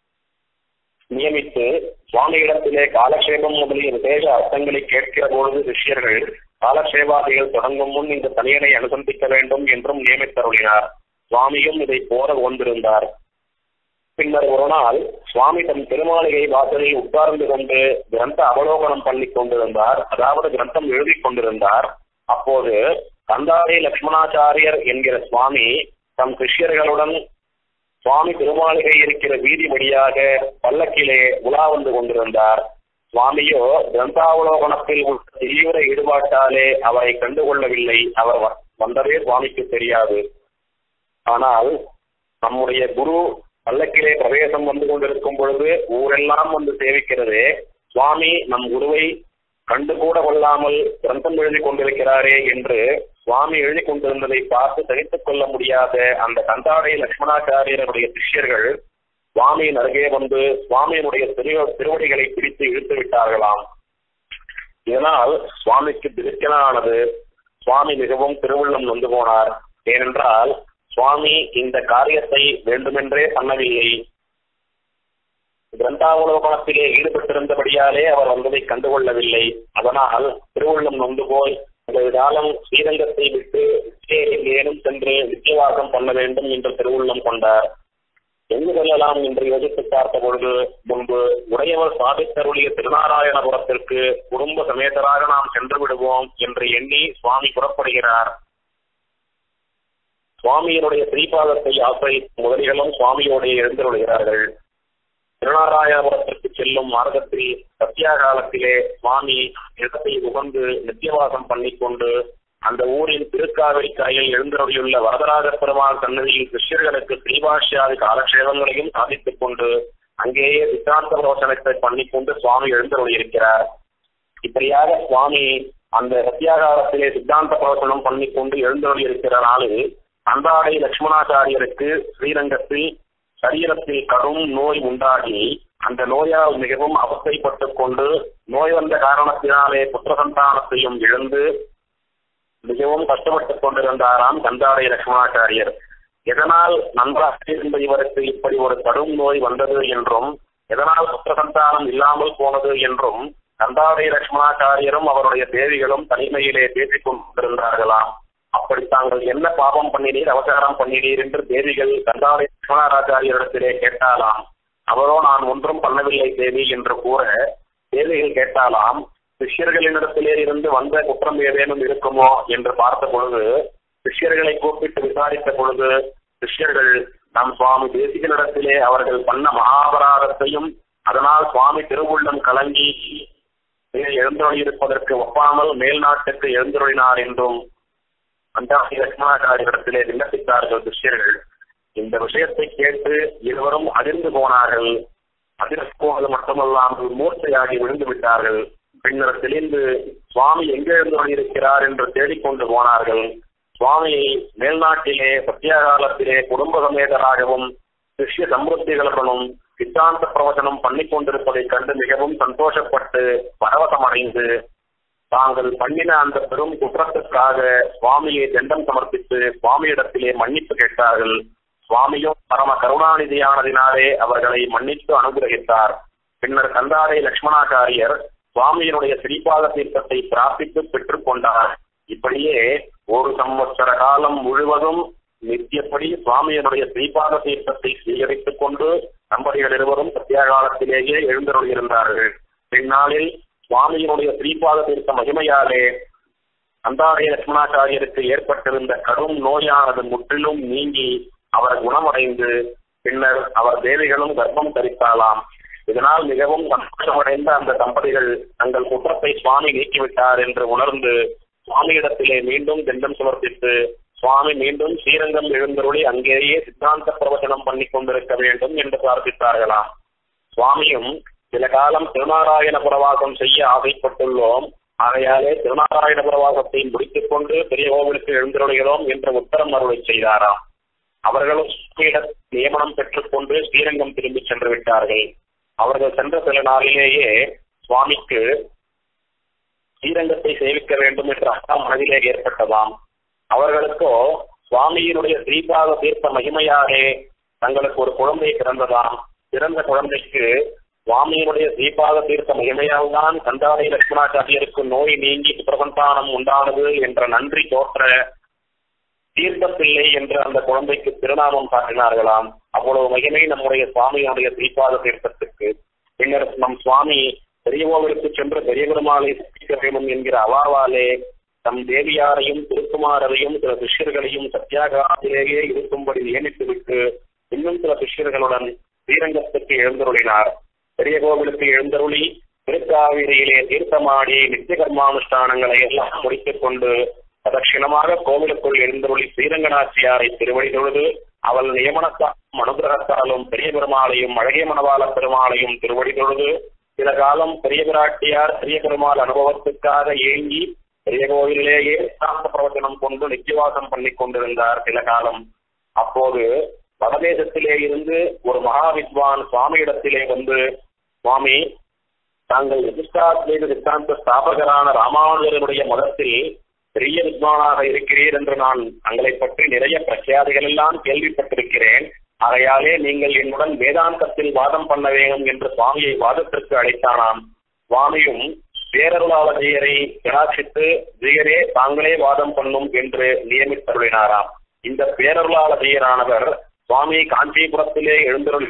நியமித்து சுவாமியிடத்திலே காலக்ஷேபம் முதலிய விசேஷ அர்த்தங்களை கேட்கிற பொழுது சிஷ்யர்கள் காலக்ஷேபாதிகள் தொடங்கும் முன் இந்த தனியனை அனுசந்திக்க வேண்டும் என்றும் நியமித்தருளினார். சுவாமியும் இதை போல உணர்ந்திருந்தார். பின்னர் ஒரு நாள் சுவாமி தன் திருமாளிகை வாசலில் உட்கார்ந்து கொண்டு கிரந்த அவலோகனம் பண்ணி கொண்டிருந்தார். அதாவது கிரந்தம் எழுதி கொண்டிருந்தார். அப்போது கந்தாரி லட்சுமணாச்சாரியர் என்கிற சுவாமி தம் சிஷ்யர்களுடன் சுவாமி திருமாளிகை இருக்கிற வீதி வழியாக பல்லக்கிலே உலா வந்து கொண்டிருந்தார். சுவாமியோ கிரந்தாவலோகனத்தில் உள்ள தீவிர ஈடுபாட்டாலே அவரை கண்டுகொள்ளவில்லை. அவர் வந்ததே சுவாமிக்கு தெரியாது. ஆனால் நம்முடைய குரு பல்லக்கிலே பிரவேசம் வந்து கொண்டிருக்கும் பொழுது ஊரெல்லாம் வந்து சேவிக்கிறது. சுவாமி நம் குருவை கண்டு கூட கொள்ளாமல் கிரந்தம் எழுதி கொண்டிருக்கிறாரே என்று சுவாமி எழுதி கொண்டிருந்ததை பார்த்து சகித்துக் கொள்ள முடியாத அந்த கந்தாடை லட்சுமணாச்சாரியருடைய சிஷ்யர்கள் சுவாமியின் அருகே வந்து சுவாமியினுடைய திரு திருவடிகளை பிடித்து இழுத்து விட்டார்களாம். இதனால் சுவாமிக்கு திருச்சனானது. சுவாமி மிகவும் திருவுள்ளம் நொந்து போனார். ஏனென்றால் சுவாமி இந்த காரியத்தை வேண்டுமென்றே பண்ணவில்லை. கிரந்தாவலோகனத்திலே ஈடுபட்டிருந்தபடியாலே அவர் வந்ததை கண்டுகொள்ளவில்லை. அதனால் திருவுள்ளம் நொந்து போய் இந்த காலம் ஸ்ரீரங்கத்தை விட்டு ஏனும் சென்று நித்தியவாசம் பண்ண வேண்டும் என்று திருவுள்ளம் கொண்டார். எங்கு செல்லலாம் என்று யோசித்து பார்த்த பொழுது முன்பு உடையவர் சாதித்தருடைய திருநாராயணபுரத்திற்கு குடும்ப சமேதராக நாம் சென்று விடுவோம் என்று எண்ணி சுவாமி புறப்படுகிறார். சுவாமியினுடைய ஸ்ரீபாதத்தை ஆசிரித்த முதலிகளும் சுவாமியோடைய எழுந்தருளுகிறார்கள். திருநாராயணபுரத்திற்கு செல்லும் மார்க்கத்தில் சத்தியாகாலத்திலே சுவாமி இடத்தை உகந்து நித்தியவாசம் பண்ணிக்கொண்டு அந்த ஊரின் திருக்காவிரி கரையில் எழுந்தருளியுள்ள வரதராஜ பெருமாள் சன்னதியில் சிஷ்யர்களுக்கு ஸ்ரீபாஷ்யாதி காலக்ஷேபங்களையும் சாதித்துக் கொண்டு அங்கேயே சித்தாந்த பிரவசனத்தை பண்ணிக்கொண்டு சுவாமி எழுந்தருளியிருக்கிறார். இப்படியாக சுவாமி அந்த சத்தியாகாலத்திலே சித்தாந்த பிரவசனம் பண்ணிக்கொண்டு எழுந்தருளியிருக்கிற நாளில் கந்தாடை லட்சுமணாச்சாரியருக்கு ஸ்ரீரங்கத்தில் சரீரத்தில் கடும் நோய் உண்டாகி அந்த நோயால் மிகவும் அவஸ்தைப்பட்டுக் கொண்டு நோய் வந்த காரணத்தினாலே புத்திர சந்தானத்தையும் இழந்து மிகவும் கஷ்டப்பட்டுக் கொண்டிருந்தாராம் கந்தாடை லட்சுமணாச்சாரியர். எதனால் நன்றாக இருந்த இவருக்கு இப்படி ஒரு கடும் நோய் வந்தது என்றும் எதனால் புத்திர சந்தானம் இல்லாமல் போனது என்றும் கந்தாடை லட்சுமணாச்சாரியரும் அவருடைய தேவிகளும் தனிமையிலே பேசிக் கொண்டிருந்தார்களாம். அப்படி தாங்கள் என்ன பாவம் பண்ணினீர் அவசாரம் பண்ணினீர் என்று தேவிகள் கந்தாடை லட்சுமணாச்சாரியரிடத்திலே கேட்டாலாம். அவரோ நான் ஒன்றும் பண்ணவில்லை தேவி என்று கூற தேவிகள் கேட்டாலாம், சிஷ்யர்களிடத்திலே இருந்து வந்த குற்றம் ஏதேனும் இருக்குமோ என்று பார்த்த பொழுது சிஷ்யர்களை கூப்பிட்டு விசாரித்த பொழுது சிஷ்யர்கள் நம் சுவாமி தேசிகனிடத்திலே அவர்கள் பண்ண மகாபராதத்தையும் அதனால் சுவாமி திருவுள்ளம் கலங்கி எழுந்தொழியிருப்பதற்கு ஒப்பாமல் மேல் நாட்டுக்கு எழுந்தொழினார் என்றும் கந்தாடை லட்சுமணாச்சாரியரிடத்திலே விண்ணப்பித்தார்கள் சிஷ்யர்கள். இந்த விஷயத்தை கேட்டு இருவரும் அதிர்ந்து போனார்கள். அதிர்ந்து போவது மட்டுமல்லாமல் மூர்ச்சையாகி விழுந்து விட்டார்கள். பின்னர் தெளிந்து சுவாமி எங்கே எழுந்தொழியிருக்கிறார் என்று தேடிக்கொண்டு போனார்கள். சுவாமியை மேல்நாட்டிலே சத்தியாகாலத்திலே குடும்ப சமேதராகவும் சிஷ்ய சம்பிருத்திகளுடனும் சித்தாந்த பிரவச்சனம் பண்ணி கொண்டிருப்பதை கண்டு மிகவும் சந்தோஷப்பட்டு பரவசமடைந்து தாங்கள் பண்ணின அந்த பெரும் குற்றத்திற்காக சுவாமியை தண்டம் சமர்ப்பித்து சுவாமியிடத்திலே மன்னிப்பு கேட்டார்கள். சுவாமியும் பரம கருணாநிதியானதினாலே அவர்களை மன்னித்து அனுகிரகித்தார். பின்னர் கந்தாடை லட்சுமணாச்சாரியர் சுவாமியினுடைய ஸ்ரீபாத தீர்த்தத்தை பிரார்த்தித்து பெற்றுக் கொண்டார். இப்படியே ஒரு சம்வத்சர காலம் முழுவதும் நித்தியப்படி சுவாமியினுடைய ஸ்ரீபாத தீர்த்தத்தை சுவீகரித்துக் கொண்டு தம்பதிகள் இருவரும் சத்தியாகாலத்திலேயே எழுந்தருளியிருந்தார்கள். பின்னாளில் சுவாமியினுடைய ஸ்ரீபாத தீர்த்த மகிமையாலே கந்தாடை லட்சுமணாச்சாரியருக்கு ஏற்பட்டிருந்த கடும் நோயானது முற்றிலும் நீங்கி அவர் குணமடைந்து பின்னர் அவர் தேவிகளும் கர்ப்பம் தரித்தாலாம். இதனால் மிகவும் சந்தோஷமடைந்த அந்த தம்பதிகள் தங்கள் குற்றத்தை சுவாமி நீக்கிவிட்டார் என்று உணர்ந்து சுவாமியிடத்திலே மீண்டும் தண்டம் சமர்ப்பித்து சுவாமி மீண்டும் ஸ்ரீரங்கம் எழுந்தருளி அங்கேயே சித்தாந்த பிரவச்சனம் பண்ணி கொண்டிருக்க வேண்டும் என்று பிரார்த்தித்தார்களாம். சுவாமியும் சில காலம் திருநாராயண பிரவாசம் செய்ய ஆசைப்பட்டுள்ளோம், ஆகையாலே திருநாராயண பிரவாசத்தை முடித்துக் கொண்டு பெரிய கோவிலுக்கு எழுந்தருளுகிறோம் என்ற உத்தரம் அருளை செய்தாராம். அவர்களும் நியமனம் பெற்றுக் கொண்டு ஸ்ரீரங்கம் திரும்பி சென்று விட்டார்கள். அவர்கள் சென்ற சில நாளிலேயே சுவாமிக்கு ஸ்ரீரங்கத்தை சேவிக்க வேண்டும் என்ற அர்த்தம் மனதிலே ஏற்பட்டதாம். அவர்களுக்கோ சுவாமியினுடைய ஸ்ரீபாத தீர்த்த மகிமையாலே தங்களுக்கு ஒரு குழந்தை பிறந்ததாம். பிறந்த குழந்தைக்கு சுவாமியினுடைய ஸ்ரீபாத தீர்த்த மகிமையால் தான் கந்தாடை லட்சுமணாச்சாரியருக்கு நோய் நீங்கி புத்திரசந்தானம் உண்டானது என்ற நன்றி தோற்ற தீர்த்தப்பிள்ளை என்று அந்த குழந்தைக்கு திருநாமம் காட்டினார்களாம். அவ்வளவு மகிமை நம்முடைய சுவாமியினுடைய ஸ்ரீபாத தீர்த்தத்திற்கு. பின்னர் நம் சுவாமி பெரியவோவிற்கு சென்று பெரிய பெருமாளை சந்திக்க வேண்டும் என்கிற அவாவாலே தம் தேவியாரையும் திருக்குமாரரையும் சில சிஷ்யர்களையும் சத்தியாகாலத்திலேயே இருக்கும்படி நியமித்துவிட்டு இன்னும் சில சிஷ்யர்களுடன் ஸ்ரீரங்கத்துக்கு எழுந்தருளினார். பெரிய கோவிலுக்கு எழுந்தருளி திருக்காவிரியிலே தீர்த்தமாடி நித்திய கர்மானுஷ்டானங்களை எல்லாம் முடித்துக் கொண்டு பிரதட்சிணமாக கோவிலுக்குள் எழுந்தருளி ஸ்ரீரங்கநாச்சியாரை திருவடி தொழுது அவள் நியமனத்தாலும் அனுகிரகத்தாலும் பெரிய பெருமாளையும் அழகிய மணவாள பெருமாளையும் திருவடி தொழுது சில காலம் பெரிய பிராட்டியார் பெரிய பெருமாள் அனுபவத்துக்காக ஏங்கி பெரிய கோவிலேயே சாந்த பிரவச்சனம் கொண்டு நித்தியவாசம் பண்ணி கொண்டிருந்தார் சில காலம். அப்போது வடதேசத்திலே இருந்து ஒரு மகா வித்வான் சுவாமியிடத்திலே வந்து, சுவாமி, தாங்கள் விசிஷ்டாத்வைத சித்தாந்த ஸ்தாபகரான ராமானுஜருடைய மதத்தில் பெரிய வித்வானாக இருக்கிறீர் என்று நான் தங்களை பற்றி நிறைய பிரఖ్యాதிகள் எல்லாம் கேள்விப்பட்டிருக்கிறேன். ஆகையாலே நீங்கள் என்னுடன் வேதாந்தத்தில் வாதம் பண்ண வேண்டும் என்று சுவாமியை வாதத்திற்கு அழைத்தானாம். சுவாமியும் பேரருளாளஜியரை கடாட்சித்து, ஜியரே தாங்களே வாதம் பண்ணும் என்று நியமித்தருளினாராம். இந்த பேரருளாளஜியரானவர் சுவாமி காஞ்சிபுரத்திலே எழுந்தருள்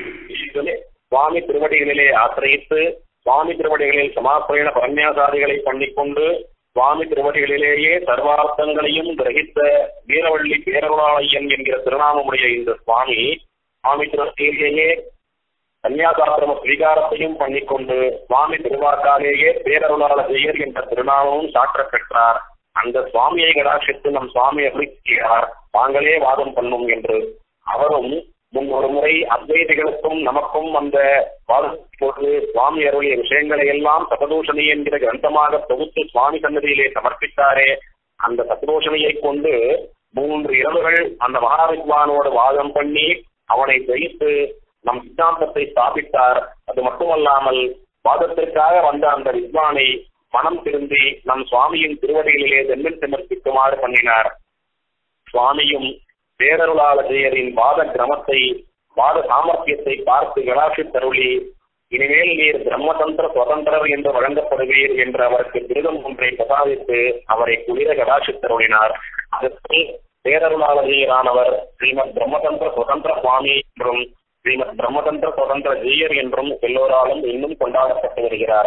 சுவாமி திருவடிகளிலே ஆசிரியித்து சுவாமி திருவடிகளில் சமாப்பிரயண பரன்யாசாதிகளை பண்ணிக்கொண்டு சுவாமி திருவடிகளிலேயே சர்வார்த்தங்களையும் கிரகித்த வீரவள்ளி பேரருளாளையன் என்கிற திருநாமமுடைய இந்த சுவாமி சுவாமி திருவடியிலேயே கன்னியாசாசிரம ஸ்வீகாரத்தையும் பண்ணிக்கொண்டு சுவாமி திருவாக்காலேயே பேரருளாள ஜெயர் என்ற திருநாமமும் சாற்ற பெற்றார். அந்த சுவாமியை கடாட்சித்து நம் சுவாமி அருளிக்கிறார், தாங்களே வாதம் பண்ணும் என்று. அவரும் முன் ஒரு முறை அத்வைதிகளுக்கும் நமக்கும் அந்த வாதத்தோடு சுவாமி அருளிய விஷயங்களை எல்லாம் சததூஷணி என்கிற கிரந்தமாக தொகுத்து சுவாமி சன்னதியிலே சமர்ப்பித்தாரே, அந்த சததூஷணியை கொண்டு மூன்று இரவுகள் அந்த மகாவித்வானோடு வாதம் பண்ணி அவனை ஜெயித்து நம் சித்தாந்தத்தை ஸ்தாபித்தார். அது மட்டுமல்லாமல் வாதத்திற்காக வந்த அந்த வித்வானை மனம் திருந்தி நம் சுவாமியின் திருவடிகளிலே தென்னில் சமர்ப்பிக்குமாறு பண்ணினார். சுவாமியும் பேரருளாளஜியரின் வாத கிரமத்தை வாத சாமர்த்தியத்தை பார்த்து கடாட்சித்தருளி, இனிமேல் நீர் பிரம்மதந்திர சுதந்திரர் என்று வழங்கப்படுவீர் என்று அவருக்கு விருதம் ஒன்றை பிரசாதித்து அவரை குளிர கடாட்சித்தருளினார். அதற்கு பேரருளாளஜியரானவர் ஸ்ரீமத் பிரம்மதந்திர சுதந்திர சுவாமி என்றும் ஸ்ரீமத் பிரம்மதந்திர சுதந்திர ஜீயர் என்றும் எல்லோராலும் இன்னும் கொண்டாடப்பட்டு வருகிறார்.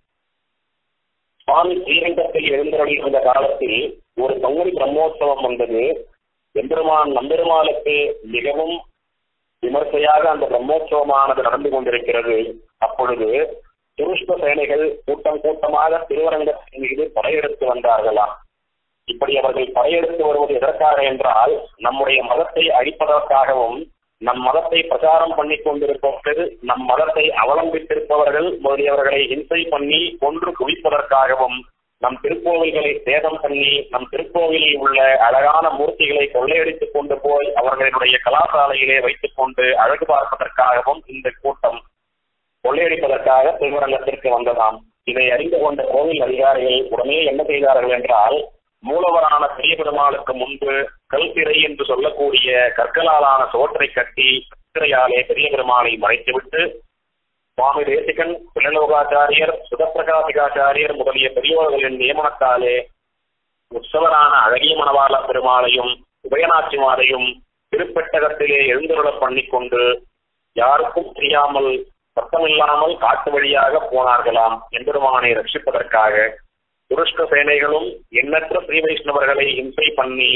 சுவாமி ஸ்ரீரங்கத்தில் எழுந்தருளியிருந்த காலத்தில் ஒரு பங்குனி பிரம்மோற்சவம் வந்தது. எம்பெருமான் நம்பெருமாளுக்கு மிகவும் விமர்சையாக அந்த பிரம்மோற்சவமானது நடந்து கொண்டிருக்கிறது. அப்பொழுது துருஷ்ட சேனைகள் கூட்டம் கூட்டமாக திருவரங்கத்தின் மீது படையெடுத்து வந்தார்களாம். இப்படி அவர்கள் படையெடுத்து வருவது எதற்காக என்றால், நம்முடைய மதத்தை அழிப்பதற்காகவும் நம் மதத்தை பிரச்சாரம் பண்ணி கொண்டிருப்பவர்கள், நம் மதத்தை அவலம்பித்திருப்பவர்கள் முதலியவர்களை ஹிம்சை பண்ணி கொன்று குவிப்பதற்காகவும், நம் திருக்கோவில்களை சேதம் பண்ணி நம் திருக்கோவிலில் உள்ள அழகான மூர்த்திகளை கொள்ளையடித்துக் கொண்டு போய் அவர்களுடைய கலாசாலையிலே வைத்துக் கொண்டு அழகு பார்ப்பதற்காகவும் இந்த கூட்டம் கொள்ளையடிப்பதற்காக திருவரங்கத்திற்கு வந்ததாம். இதை அறிந்து கொண்ட கோவில் அதிகாரிகள் உடனே என்ன செய்தார்கள் என்றால், மூலவரான பெரிய பெருமாளுக்கு முன்பு கல்திரை என்று சொல்லக்கூடிய கற்களாலான சுவற்றை கட்டி கற்திரையாலே பெரிய பெருமாளை மறைத்துவிட்டு சுவாமி தேசிகன், பிள்ளலோகாச்சாரியர், சுதப்பிரகாசிகாச்சாரியர் முதலிய பெரியவர்களின் நியமனத்தாலே உற்சவரான அழகிய மணவாள பெருமாளையும் உபயநாச்சிமாரையும் திருப்பெட்டகத்திலே எழுந்தருள பண்ணிக்கொண்டு யாருக்கும் தெரியாமல் சத்தமில்லாமல் காட்டு வழியாக போனார்களாம் எம்பெருமானை ரட்சிப்பதற்காக. துருஷ்ட சேனைகளும் எண்ணற்ற ஸ்ரீ வைஷ்ணவர்களை இம்சை பண்ணி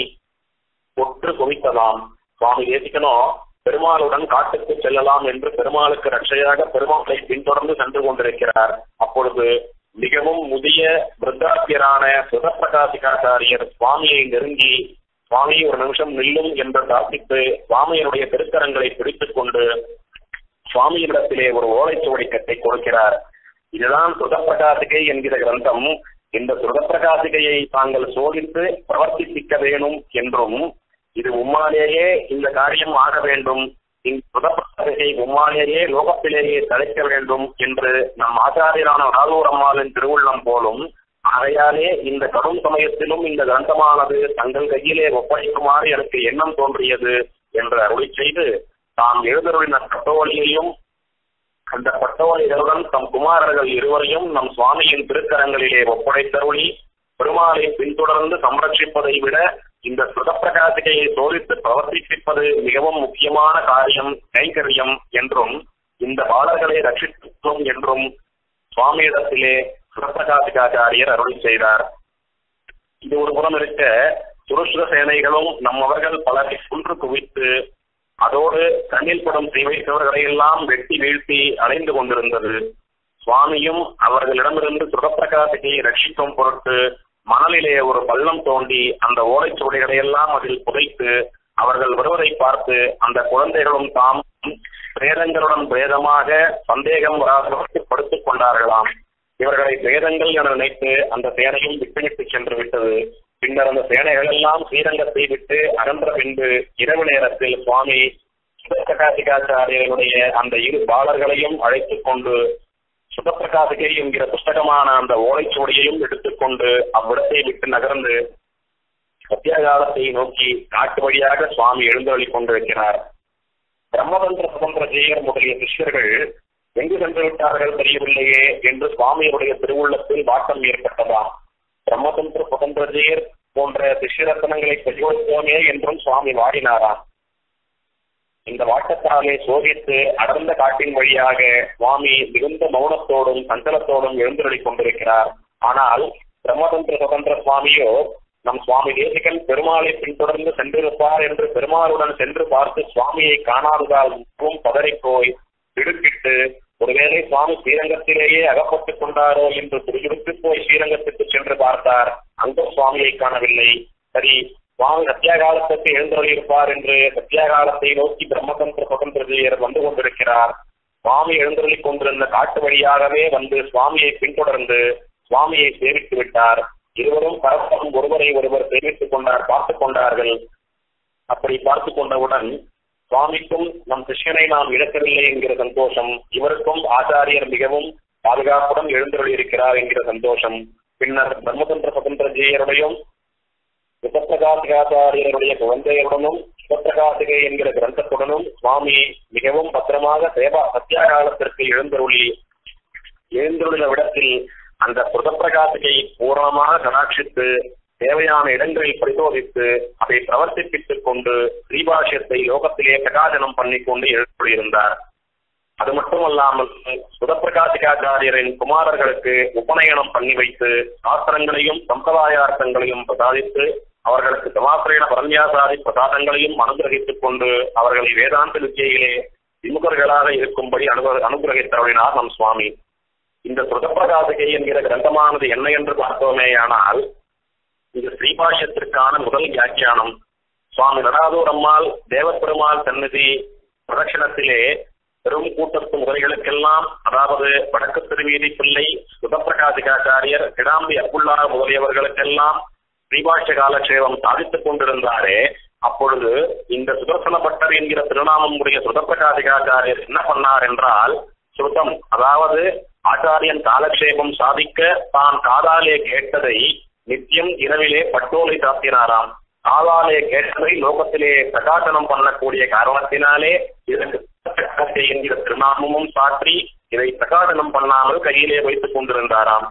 ஒற்று குவித்ததாம். சுவாமி தேசிகனோ பெருமாளுடன் காட்டுக்கு செல்லலாம் என்று பெருமாளுக்கு ரட்சையாக பெருமாளை பின்தொடர்ந்து சென்று கொண்டிருக்கிறார். அப்பொழுது மிகவும் முதிய விருத்தாத்தியரான சுதப்பிரகாசிகாச்சாரியர் சுவாமியை நெருங்கி, சுவாமி ஒரு நிமிஷம் நில்லும் என்று பிரார்த்தித்து சுவாமியினுடைய திருக்கரங்களை பிடித்துக் கொண்டு சுவாமியிடத்திலே ஒரு ஓலைச்சுவடி கட்டை கொடுக்கிறார். இதுதான் சுதப்பிரகாசிகை என்கிற கிரந்தம். இந்த சுதப்பிரகாசிகையை தாங்கள் சோதித்து பிரவர்த்திக்க வேணும் என்றும், இது உம்மாலேயே இந்த காரியம் ஆக வேண்டும், இந்த சுதப்பிரகாசிகை உம்மாலேயே லோகத்திலேயே தழைக்க வேண்டும் என்று நம் ஆச்சாரியரான ராதூர் அம்மாளின் திருவுள்ளம் போலும், ஆகையாலே இந்த கடும் சமயத்திலும் இந்த கிரந்தமானது தங்கள் கையிலே ஒப்படைக்குமாறு எனக்கு எண்ணம் தோன்றியது என்று அருளி செய்து, தாம் எழுதருளின கட்டோலியையும் அந்த பட்டோலிகளுடன் தம் குமாரர்கள் இருவரையும் நம் சுவாமியின் திருக்கரங்களிலே ஒப்படைத்தருளி பெருமாளை பின்தொடர்ந்து சம்ரட்சிப்பதை விட இந்த சுதப்பிரகாசிகையை சோதித்து பிரவர்த்திப்பது மிகவும் முக்கியமான காரியம், கைங்கரியம் என்றும், இந்த பாலர்களை ரட்சித்தோம் என்றும் சுவாமியிடத்திலே சுதப்பிரகாசிகாச்சாரியர் அருளி செய்தார். இது ஒரு புறம் இருக்க, துருஷ்ட சேனைகளும் நம்மவர்கள் பலரை குன்று குவித்து அதோடு கண்ணில் படும் தீவைத்தவர்களை எல்லாம் வெட்டி வீழ்த்தி அடைந்து கொண்டிருந்தது. சுவாமியும் அவர்களிடமிருந்து சுதப்பிரகாசிகையை ரட்சிக்கும் பொருட்டு மணலிலே ஒரு பள்ளம் தோண்டி அந்த ஓலைச்சுவடிகளை எல்லாம் அதில் புதைத்து அவர்கள் வருவதை பார்த்து அந்த குழந்தைகளும் தாம் பிரேதங்களுடன் பிரேதமாக சந்தேகம் வராதவர்கள் படுத்துக் கொண்டார்களாம். அவர்களை வேதங்கள் என நினைத்து அந்த சேனையும் விட்டுவிட்டு சென்று விட்டது. பின்னர் அந்த சேனைகள் எல்லாம் ஸ்ரீரங்கத்தை விட்டு அகன்ற பின்பு இரவு நேரத்தில் சுவாமி சுதப்பிரகாசிகாச்சாரியர்களுடைய அந்த இரு பாலர்களையும் அழைத்துக் கொண்டு சுதப்பிரகாசிகை என்கிற புஸ்தகமான அந்த ஓலைச்சுவடியையும் எடுத்துக்கொண்டு அவ்விடத்தை விட்டு நகர்ந்து சத்தியாகாலத்தை நோக்கி காட்டு வழியாக சுவாமி எழுந்தருளி கொண்டிருக்கிறார். பிரம்மதந்திர சுதந்திர ஜெயர் முதலிய சிஷ்யர்கள் எங்கு சென்று விட்டார்கள் தெரியவில்லையே என்று சுவாமியுடைய திருவுள்ளத்தில் வாட்டம் ஏற்பட்டதாம். பிரம்மதந்திர சுதந்திர ஜெயர் போன்ற சிஷ்யரத்தனங்களை பிரயோகித்தோமே என்றும் சுவாமி வாடினாராம். இந்த வாட்டத்தாலே சோதித்து அடர்ந்த காட்டின் வழியாக சுவாமி மிகுந்த மௌனத்தோடும் சஞ்சலத்தோடும் எழுந்தருளி கொண்டிருக்கிறார். ஆனால் பிரம்மதந்திர சுதந்திர சுவாமியோ நம் சுவாமி தேசிகன் பெருமாளை பின்தொடர்ந்து சென்றிருப்பார் என்று பெருமாளுடன் சென்று பார்த்து சுவாமியை காணாததால் மிகவும் பதறிப்போய் திடுக்கிட்டு ஒருவேளை சுவாமி ஸ்ரீரங்கத்திலேயே அகப்பட்டுக் கொண்டாரோ என்று துடிதுடித்து போய் ஸ்ரீரங்கத்துக்கு சென்று பார்த்தார். அங்கும் சுவாமியை காணவில்லை. சரி, சுவாமி சத்தியாகாலத்துக்கு எழுந்தருளியிருப்பார் என்று சத்தியாகாலத்தை நோக்கி பிரம்மதந்திர சுதந்திரர் வந்து கொண்டிருக்கிறார். சுவாமி எழுந்தருளி கொண்டிருந்த காட்டு வழியாகவே வந்து சுவாமியை பின்தொடர்ந்து சுவாமியை சேவித்து விட்டார். இருவரும் பரஸ்பரம் ஒருவரை ஒருவர் சேவித்துக் கொண்டார் பார்த்துக் கொண்டார்கள். அப்படி பார்த்து கொண்டவுடன் சுவாமிக்கும் நம் சிஷ்யனை நாம் இழக்கவில்லை என்கிற சந்தோஷம், இவருக்கும் ஆச்சாரியர் மிகவும் பாதுகாப்புடன் எழுந்தருளி இருக்கிறார் என்கிற சந்தோஷம். பின்னர் பிரம்மதந்திர சுதந்திர ஜெயருடையும் சுதப்பிரகாசிகாச்சாரியருடைய குழந்தையுடனும் சுதப்பிரகாசிகை என்கிற கிரந்தத்துடனும் சுவாமி மிகவும் பத்திரமாக சேவா சத்தியாகாலத்திற்கு எழுந்தருளி எழுந்தருளின விடத்தில் அந்த சுதப்பிரகாசிகை பூரணமாக கடாட்சித்து தேவையான இடங்களில் பரிசோதித்து அதை பிரவர்த்திப்பித்துக் கொண்டு ஸ்ரீபாஷ்யத்தை லோகத்திலே பிரகாசனம் பண்ணிக்கொண்டு எழுந்திருந்தார். அது மட்டுமல்லாமல் சுதப்பிரகாசிகாச்சாரியரின் குமாரர்களுக்கு உபநயனம் பண்ணி வைத்து சாஸ்திரங்களையும் சம்பிரதாயார்த்தங்களையும் பிரசாதித்து அவர்களுக்கு சமாசிரேன பரன்யாசாதி பிரசாதங்களையும் அனுகிரகித்துக் கொண்டு அவர்களை வேதாந்த வித்தியிலே விமுகர்களாக இருக்கும்படி அனு அனுகிரகித்தருளினார் நம் சுவாமி. இந்த சுதப்பிரகாசிகை என்கிற கிரந்தமானது என்ன என்று பார்த்தோமேயானால் இது ஸ்ரீபாஷ்யத்திற்கான முதல் வியாக்கியானம். சுவாமி நடாதூர் அம்மாள் தேவப்பெருமாள் சந்நிதி பிரதட்சணத்திலே பெரும் கூட்டத்து முதலிகளுக்கெல்லாம், அதாவது வடக்கு திருவீதி பிள்ளை சுதப்பிரகாசிகாச்சாரியர் கிடாம்பி அப்புல்லா முதலியவர்களுக்கெல்லாம் ஸ்ரீபாஷ்ய காலக்ஷேபம் சாதித்துக் கொண்டிருந்தாரே, அப்பொழுது இந்த சுதர்சன பட்டர் என்கிற திருநாமம் உடைய சுதப்பிரகாசிகாச்சாரியர் என்ன பண்ணார் என்றால், சுருத்தம் அதாவது ஆச்சாரியன் காலக்ஷேபம் சாதிக்க தான் காதாலே கேட்டதை நித்தியம் இரவிலே பட்டோலை சாத்தினாராம். காதாலே கேட்டதை லோகத்திலே பிரகாசனம் பண்ணக்கூடிய காரணத்தினாலே இதற்கு என்கிற திருநாமமும் சாற்றி இதை பிரகாசனம் பண்ணாமல் கையிலே வைத்துக் கொண்டிருந்தாராம்.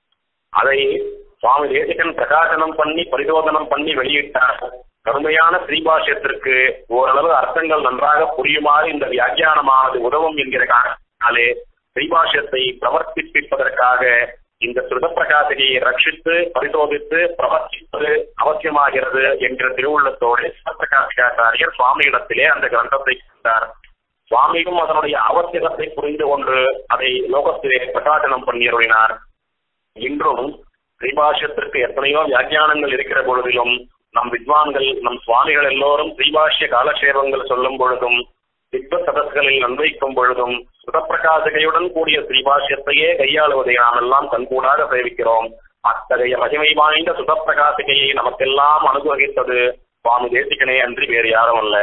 அதை சுவாமி தேசிகன் பிரகாசனம் பண்ணி பரிசோதனம் பண்ணி வெளியிட்டார். கடுமையான ஸ்ரீபாஷ்யத்திற்கு ஓரளவு அர்த்தங்கள் நன்றாக புரியுமாறு இந்த வியாக்கியானமானது உதவும் என்கிற காரணத்தினாலே ஸ்ரீபாஷ்யத்தை பிரவர்த்திப்பதற்காக இந்த சுதப்பிரகாசிகையை ரட்சித்து பரிசோதித்து பிரவர்த்திப்பது அவசியமாகிறது என்கிற திருவுள்ளத்தோடு சுதப்பிரகாசிகாச்சாரியர் சுவாமியிடத்திலே அந்த கிரந்தத்தை கொடுத்தார். சுவாமியும் அதனுடைய அவசியத்தை புரிந்து கொண்டு அதை லோகத்திலே பிரகாசனம் பண்ணியருளினார். இன்றும் ஸ்ரீபாஷ்யத்திற்கு எத்தனையோ வியாக்கியானங்கள் இருக்கிற பொழுதிலும் நம் வித்வான்கள் நம் சுவாமிகள் எல்லோரும் ஸ்ரீபாஷ்ய காலக்ஷேபங்கள் சொல்லும் பொழுதும் வித்வ சதஸ்களில் அன்வைக்கும் பொழுதும் சுதப்பிரகாசிகையுடன் கூடிய ஸ்ரீபாஷ்யத்தையே கையாளுவதை நாம் எல்லாம் கண்கூடாக சேவிக்கிறோம். அத்தகைய மகிமை வாய்ந்த சுதப்பிரகாசிகையை நமக்கெல்லாம் அனுகிரகித்தது சுவாமி தேசிகனே அன்றி வேறு யாரும் அல்ல.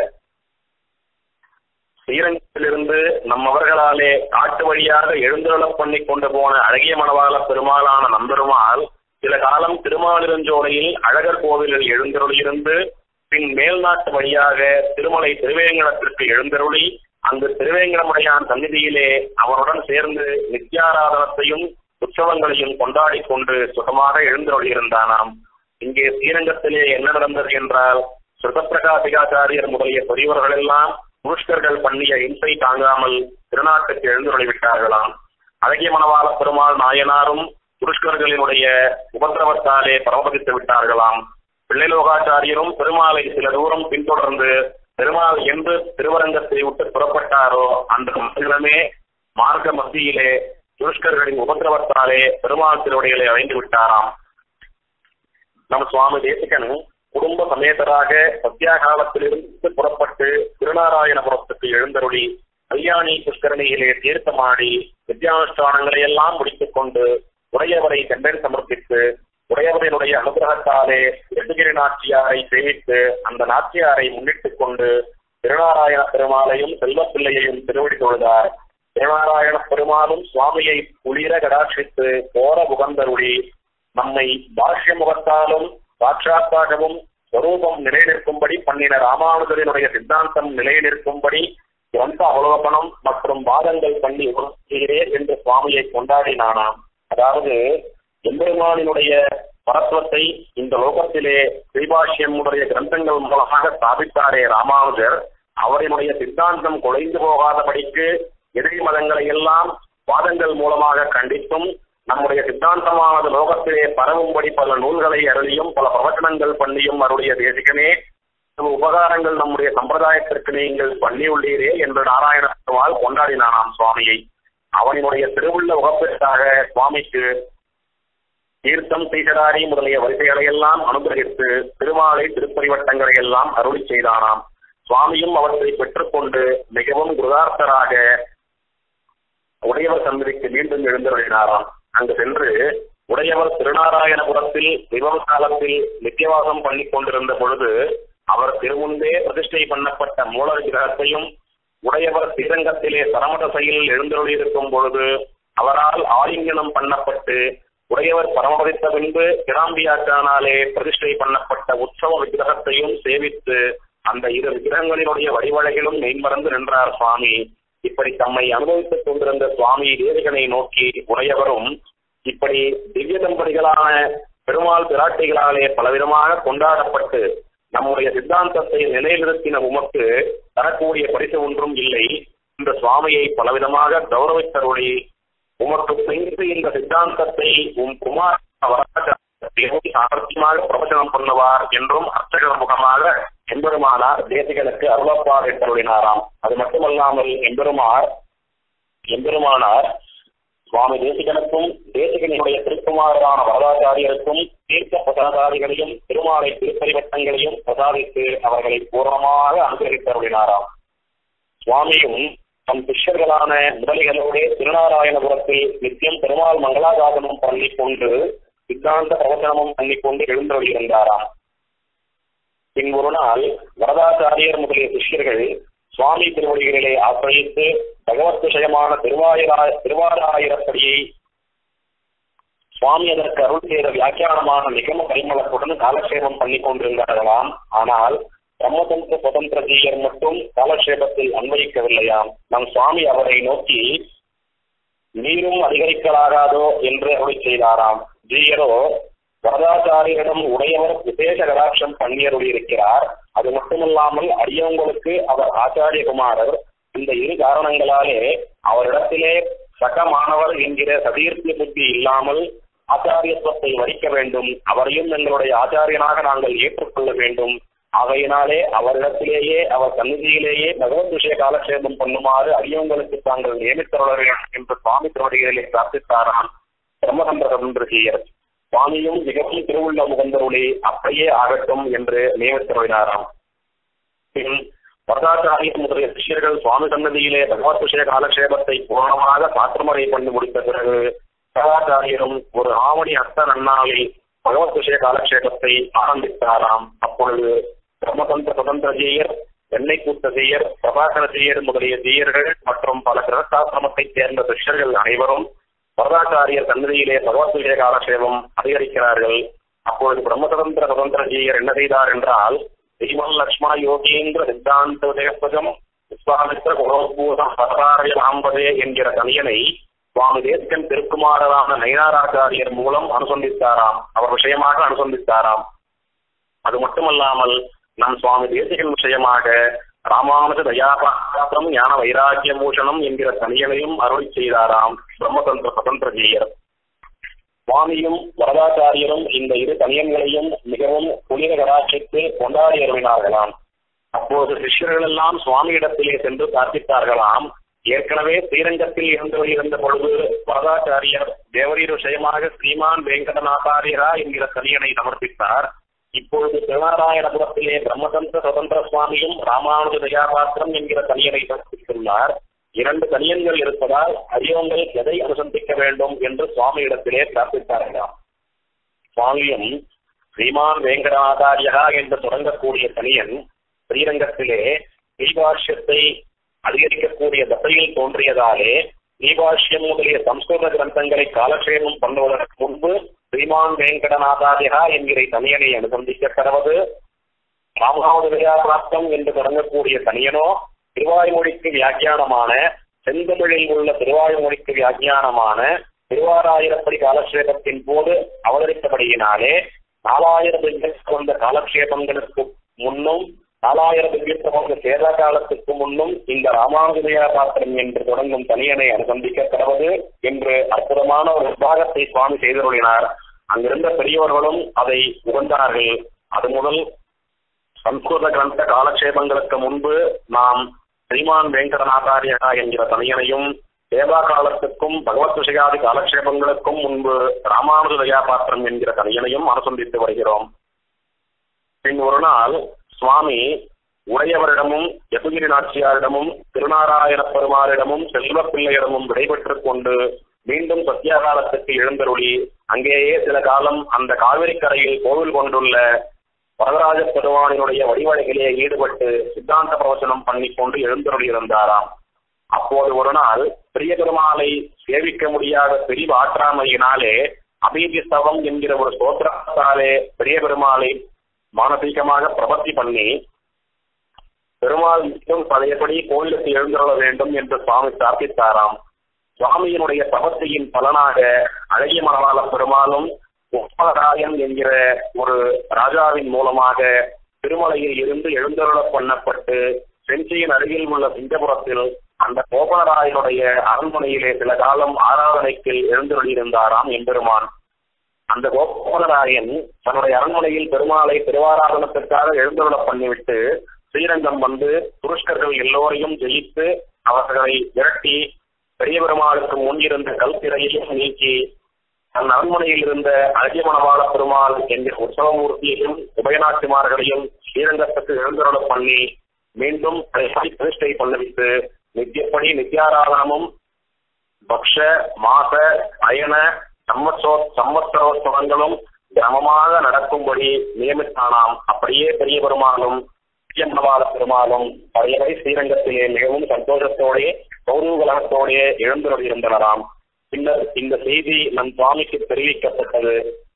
ஸ்ரீரங்கத்திலிருந்து நம்மவர்களாலே காட்டு வழியாக எழுந்தருளப் பண்ணி கொண்டு போன அழகிய மணவாள பெருமாளான நம்பெருமாள் சில காலம் திருமாலிருஞ்சோலையில் அழகர் கோவிலில் எழுந்தருளியிருந்து பின் மேல்நாட்டு வழியாக திருமலை திருவேங்கடத்திற்கு எழுந்தருளி அங்கு திருவேங்கடமுடையான் சந்நிதியிலே அவருடன் சேர்ந்து நித்யாராதனத்தையும் உற்சவங்களையும் கொண்டாடி கொண்டு சுகமாக எழுந்தருளியிருந்தானாம். இங்கே ஸ்ரீரங்கத்திலே என்ன நடந்தது என்றால், சுதப்பிரகாசிகாச்சாரியர் முதலிய பெரியவர்கள் எல்லாம் புருஷ்கர்கள் பண்ணிய இன்சை தாங்காமல் திருநாட்டுக்கு எழுந்தருளிவிட்டார்களாம். அழகிய மணவாள பெருமாள் நாயனாரும் புருஷ்கர்களினுடைய உபத்திரவத்தாலே பரமதித்து விட்டார்களாம். பிள்ளைலோகாச்சாரியரும் பெருமாளை சில தூரம் பின்தொடர்ந்து பெருமாள் என்று திருவரங்கத்தை விட்டு புறப்பட்டாரோ அந்த மத்தியிலுமே மார்க்க மத்தியிலே புருஷ்கர்களின் உபத்திரவத்தாலே பெருமாள் திருவடிகளை அடைந்து விட்டாராம். நம் சுவாமி தேசிகன் குடும்ப சமேதராக சத்தியாகாலத்திலிருந்து புறப்பட்டு திருநாராயணபுரத்துக்கு எழுந்தருளி கல்யாணி புஷ்கரணியிலே தீர்த்தமாடி வித்யானுஷ்டானங்களை எல்லாம் முடித்துக் கொண்டு உடையவரை சென்றன் சமர்ப்பித்து உடையவரினுடைய அனுகிரகத்தாலே எட்டுகிரி நாச்சியாரை சேவித்து அந்த நாச்சியாரை முன்னிட்டுக் கொண்டு திருநாராயண பெருமாளையும் செல்வப்பிள்ளையையும் திருவடி தொழுதார். திருநாராயண பெருமாளும் சுவாமியை குளிர கடாட்சித்து போர புகந்தருளி நம்மை பாஷ்ய முகத்தாலும் சாட்சாத்தாகவும் ஸ்வரூபம் நிலை நிற்கும்படி பண்ணின ராமானுஜரினுடைய சித்தாந்தம் நிலை நிற்கும்படி கிரந்த அவலோகனம் மற்றும் வாதங்கள் பண்ணி உணர்கிறேன் என்று சுவாமியை கொண்டாடினானாம். அதாவது எம்பெருமானினுடைய பரத்துவத்தை இந்த லோகத்திலே ஸ்ரீபாஷ்யமுடைய கிரந்தங்கள் மூலமாக ஸ்தாபித்தாரே ராமானுஜர், அவரினுடைய சித்தாந்தம் குலைந்து போகாதபடிக்கு எதிரி மதங்களை எல்லாம் வாதங்கள் மூலமாக கண்டித்தும் நம்முடைய சித்தாந்தமானது லோகத்திலே பரவும்படி பல நூல்களை அருளியும் பல பிரவச்சனங்கள் பண்ணியும் அவருடைய தேசிகனே உபகாரங்கள் நம்முடைய சம்பிரதாயத்திற்கு நீங்கள் பண்ணியுள்ளீரே என்று நாராயண பெருமாள் கொண்டாடினானாம் சுவாமியை. அவனினுடைய திருவுள்ள உகப்பிற்காக சுவாமிக்கு தீர்த்தம் தீசராரி முதலிய வரிசைகளை எல்லாம் அனுகிரகித்து திருமாலை திருப்பரிவட்டங்களை எல்லாம் அருளி செய்தானாம். சுவாமியும் அவற்றை பெற்றுக்கொண்டு மிகவும் குருதார்த்தராக உடையவர் சந்ததிக்கு மீண்டும் எழுந்தருளினாராம். அங்கு சென்று உடையவர் திருநாராயணபுரத்தில் விபவ காலத்தில் நித்தியவாசம் பண்ணி கொண்டிருந்த பொழுது அவர் திருமுன்பே பிரதிஷ்டை பண்ணப்பட்ட மூல விக்கிரகத்தையும் உடையவர் ஸ்ரீரங்கத்திலே சரமதசையில் எழுந்தருளியிருக்கும் பொழுது அவரால் ஆலிங்கனம் பண்ணப்பட்டு உடையவர் பரமபதித்த பின்பு கிராம்பியாக்கானாலே பிரதிஷ்டை பண்ணப்பட்ட உற்சவ விக்கிரகத்தையும் சேவித்து அந்த இரு விக்கிரகங்களினுடைய வடிவழகிலும் மெய்மறந்து நின்றார் சுவாமி. இப்படி தம்மை அனுபவித்துக் கொண்டிருந்த சுவாமி தேசிகனை நோக்கி உடையவரும் இப்படி திவ்ய தம்பதிகளான பெருமாள் பிராட்டிகளாலே பலவிதமாக கொண்டாடப்பட்டு நம்முடைய சித்தாந்தத்தை நிலைநிறுத்தின உமக்கு தரக்கூடிய பரிசு ஒன்றும் இல்லை. இந்த சுவாமியை பலவிதமாக கௌரவித்தருளி உமக்கு பின்பு இந்த சித்தாந்தத்தை உம் குமார் சாமர்த்தியமாக பிரவச்சனம் பண்ணுவார் என்றும் அர்ச்சகர் முகமாக எம்பெருமானார் தேசிகனுக்கு அருளப்பார் என்றருளினாராம். அது மட்டுமல்லாமல் எம்பெருமார் எம்பெருமானார் சுவாமி தேசிகனுக்கும் தேசிகனுடைய திருக்குமாரரான வரதாச்சாரியருக்கும் தீர்க்க பிரசாதாரிகளையும் திருமாலை திருப்பரிவட்டங்களையும் பிரசாதித்து அவர்களை பூர்ணமாக அனுகிரகித்தருளினாராம். சுவாமியும் தம் சிஷ்யர்களான முதலிகளோடு திருநாராயணபுரத்தில் நித்தியம் பெருமாள் மங்களாசாசனம் பண்ணி கொண்டு சித்தாந்த பிரவச்சனமும் பண்ணி கொண்டு எழுந்தருளியிருந்தாராம். பின் ஒரு நாள் வரதாச்சாரியர் முதலிய சிஷ்யர்கள் சுவாமி திருவடிகளிலே ஆசிரியித்து பகவத் விஷயமான திருவாயிரா திருவாராயிரப்படியை சுவாமி அதற்கு அருள் செய்த வியாக்கியானமான நிகம பரிமளத்துடன் காலக்ஷேபம் பண்ணி கொண்டிருந்தார்களாம். ஆனால் பிரம்மதந்திர சுதந்திர ஜீயர் மட்டும் காலக்ஷேபத்தில் அன்வயிக்கவில்லையாம். நம் சுவாமி அவரை நோக்கி நீரும் அதிகரிக்கலாகாதோ என்று அருள் செய்தாராம். ஜீயரோ வரதாச்சாரியரிடம் உடையவர் விசேஷ கடாட்சம் பண்ணியருளியிருக்கிறார். அது மட்டுமல்லாமல் அடியவங்களுக்கு அவர் ஆச்சாரியகுமாரர். இந்த இரு காரணங்களாலே அவரிடத்திலே சகமானவர் என்கிற சதீர்த்தி புத்தி இல்லாமல் ஆச்சாரியத்துவத்தை வடிக்க வேண்டும். அவரையும் எங்களுடைய ஆச்சாரியனாக நாங்கள் ஏற்றுக்கொள்ள வேண்டும். ஆகையினாலே அவரிடத்திலேயே அவர் சந்நிதியிலேயே பகவத் விஷய காலக்ஷேபம் பண்ணுமாறு அடியவங்களுக்கு தாங்கள் நியமித்தருள வேண்டும் என்று சுவாமி திருவடிகளிலே பிரார்த்தித்தாராம் பிரம்மதந்திர சுந்தரசீயர். சுவாமியும் மிகவும் திருவுள்ள முகந்தருளி அப்படியே ஆகட்டும் என்று நியமித்தருளினாராம். பின் வரதாச்சாரியர் முதலிய சிஷ்யர்கள் சுவாமி சன்னதியிலே பகவத் விஷய காலக்ஷேபத்தை பூர்ணமாக சாற்றுமுறை பண்ணி முடித்த பிறகு வரதாச்சாரியரும் ஒரு ஆவணி அஸ்த நன்னாளில் பகவத் விஷய காலக்ஷேபத்தை ஆரம்பித்தாராம். அப்பொழுது பிரம்மதந்திர சுதந்திர ஜீயர், எண்ணெய் கூத்த ஜீயர், பிரபாகர ஜீயர் முதலிய ஜீயர்கள் மற்றும் பல கிரகஸ்தாசிரமத்தைச் சேர்ந்த சிஷ்யர்கள் அனைவரும் வரதாச்சாரியர் சன்னதியிலே பகவத் விஷய காலக்ஷேபம் அதிகரிக்கிறார்கள். அப்பொழுது பிரம்மதந்திர சுதந்திர ஜீயர் என்ன செய்தார் என்றால், ஸ்ரீமன் லக்ஷ்மண யோகீந்திர சித்தாந்த உதயஸ்வஜம் விஸ்வாமித்திர குரோத்பூதம் பரதாரிய நாம்பதே என்கிற தனியனை சுவாமி தேசிகன் திருக்குமாரரான நயினாராச்சாரியர் மூலம் அனுசந்தித்தாராம். அவர் விஷயமாக அனுசந்தித்தாராம். அது மட்டுமல்லாமல் நம் சுவாமி தேசிகன் விஷயமாக ராமானுஜ தயாபாத்திரம் ஞான வைராக்கிய பூஷணம் என்கிற தனியனையும் அருளி செய்தாராம் பிரம்மதந்திர சுதந்திர ஜீயர். சுவாமியும் வரதாச்சாரியரும் இந்த இரு தனியன்களையும் மிகவும் புனித கடாட்சித்து கொண்டாடி அருளினார்களாம். அப்போது சிஷ்யர்கள் எல்லாம் சுவாமியிடத்திலே சென்று பிரார்த்தித்தார்களாம். ஏற்கனவே ஸ்ரீரங்கத்தில் இருந்து இருந்த பொழுது வரதாச்சாரியர் தேவரீர் விஷயமாக ஸ்ரீமான் வெங்கடநாதாரியரா என்கிற தனியனை சமர்ப்பித்தார். இப்பொழுது திருநாராயணபுரத்திலே பிரம்மதந்திர சுதந்திர சுவாமியும் ராமானுஜ தயாபாத்திரம் என்கிற தனியனை சமர்ப்பித்துள்ளார். இரண்டு தனியன்கள் இருப்பதால் அடியோங்கள் எதை அனுசந்திக்க வேண்டும் என்று சுவாமியிடத்திலே பிரார்த்தித்தார்களாம். சுவாமியும் ஸ்ரீமான் வேங்கடாச்சாரியா என்று தொடங்கக்கூடிய தனியன் ஸ்ரீரங்கத்திலே ஸ்ரீபாஷ்யத்தை அதிகரிக்கக்கூடிய தசையில் தோன்றியதாலே ஸ்ரீபாஷ்யம் முதலிய சம்ஸ்கிருத கிரந்தங்களை காலக்ஷேபம் பண்ணுவதற்கு முன்பு ஸ்ரீமான் வேங்கடநாதாரியா என்கிற தனியனை அனுசந்திக்க கடவது. ராமாவதுரையாராப்தம் என்று தொடங்கக்கூடிய தனியனோ திருவாய்மொழிக்கு வியாக்கியானமான செந்தமிழில் உள்ள திருவாய்மொழிக்கு வியாக்கியானமான திருவாராயிரப்படி காலக்ஷேபத்தின் போது அவதரித்தபடியினாலே நாலாயிரம் வந்த காலக்ஷேபங்களுக்கு முன்னும் நாலாயிரம் வந்த சேர காலத்துக்கு முன்னும் இந்த ராமானுஜதயா பாத்திரம் என்று தொடங்கும் தனியனை அனுசந்திக்க கடவது என்று அற்புதமான ஒரு விபாகத்தை சுவாமி செய்தருளினார். அங்கிருந்த பெரியவர்களும் அதை உகந்தார்கள். அது முதல் சம்ஸ்கிருத கிரந்த காலக்ஷேபங்களுக்கு முன்பு நாம் ஸ்ரீமான் வேங்கடநாதாரியா என்கிற தனியனையும் தேவா காலத்துக்கும் பகவத் விஷயாதி காலக்ஷேபங்களுக்கும் முன்பு ராமானுஜதயா பாத்திரம் என்கிற தனியனையும் அனுசந்தித்து வருகிறோம். பின் ஒரு நாள் சுவாமி உடையவரிடமும் யதுகிரி நாச்சியாரிடமும் திருநாராயண பெருமாளிடமும் செல்வ பிள்ளையிடமும் விடைபெற்றுக் கொண்டு மீண்டும் சத்தியாகாலத்துக்கு எழுந்தருளி அங்கேயே சில காலம் அந்த காவிரி கரையில் கோவில் கொண்டுள்ள வரதராஜ பெருமானினுடைய வழிவகைகளிலே ஈடுபட்டு சித்தாந்த பிரவச்சனம் பண்ணி கொண்டு எழுந்தருளி இருந்தாராம். அப்போது ஒரு நாள் பெரிய பெருமாளை சேவிக்க முடியாத பிரிவு ஆற்றாமையினாலே அபீதிஸ்தவம் என்கிற ஒரு ஸ்தோத்திரத்தாலே பெரிய பெருமாளை மானசீகமாக பிரபத்தி பண்ணி பெருமாள் மட்டும் பழையபடி கோயிலுக்கு எழுந்தருள வேண்டும் என்று சுவாமி பிரார்த்தித்தாராம். சுவாமியினுடைய பிரபத்தியின் பலனாக அழகிய மணவாள பெருமாளும் உப்பராயன் என்கிற ஒரு ராஜாவின் மூலமாக திருமலையில் இருந்து எழுந்தருள பண்ணப்பட்டு செஞ்சியின் அருகில் உள்ள சிங்கபுரத்தில் அந்த கோபனராயனுடைய அரண்மனையிலே சில காலம் ஆராதனைக்கு எழுந்தருளியிருந்தாராம் எம்பெருமான். அந்த கோபனராயன் தன்னுடைய அரண்மனையில் பெருமாளை திருவாராதனத்திற்காக எழுந்தருள பண்ணிவிட்டு ஸ்ரீரங்கம் வந்து துருஷ்கர்கள் எல்லோரையும் ஜெயித்து அவர்களை விரட்டி பெரிய பெருமாளுக்கு முன்னிருந்த கல்திரையையும் நீக்கி தன் அரண்மனையில் இருந்த அழகிய மணவாள பெருமாள் என்ற உற்சவமூர்த்தியையும் உபயநாச்சிமார்களையும் ஸ்ரீரங்கத்துக்கு எழுந்தருள பண்ணி மீண்டும் பிரதிஷ்டை பண்ணவித்து நித்தியப்படி நித்தியாராதனமும் பக்ஷ மாச அயன சம்மத்சோ சம்மத்சரோத்சவங்களும் கிரமமாக நடக்கும்படி நியமித்தானாம். அப்படியே பெரிய பெருமாளும் மணவாள பெருமாளும் பழையவை ஸ்ரீரங்கத்திலே மிகவும் சந்தோஷத்தோடே கௌரவகலகத்தோடே எழுந்தருளி இருந்தனராம். பின்னர் இந்த செய்தி நம் சுவாமிக்கு தெரிவிக்கப்பட்டது.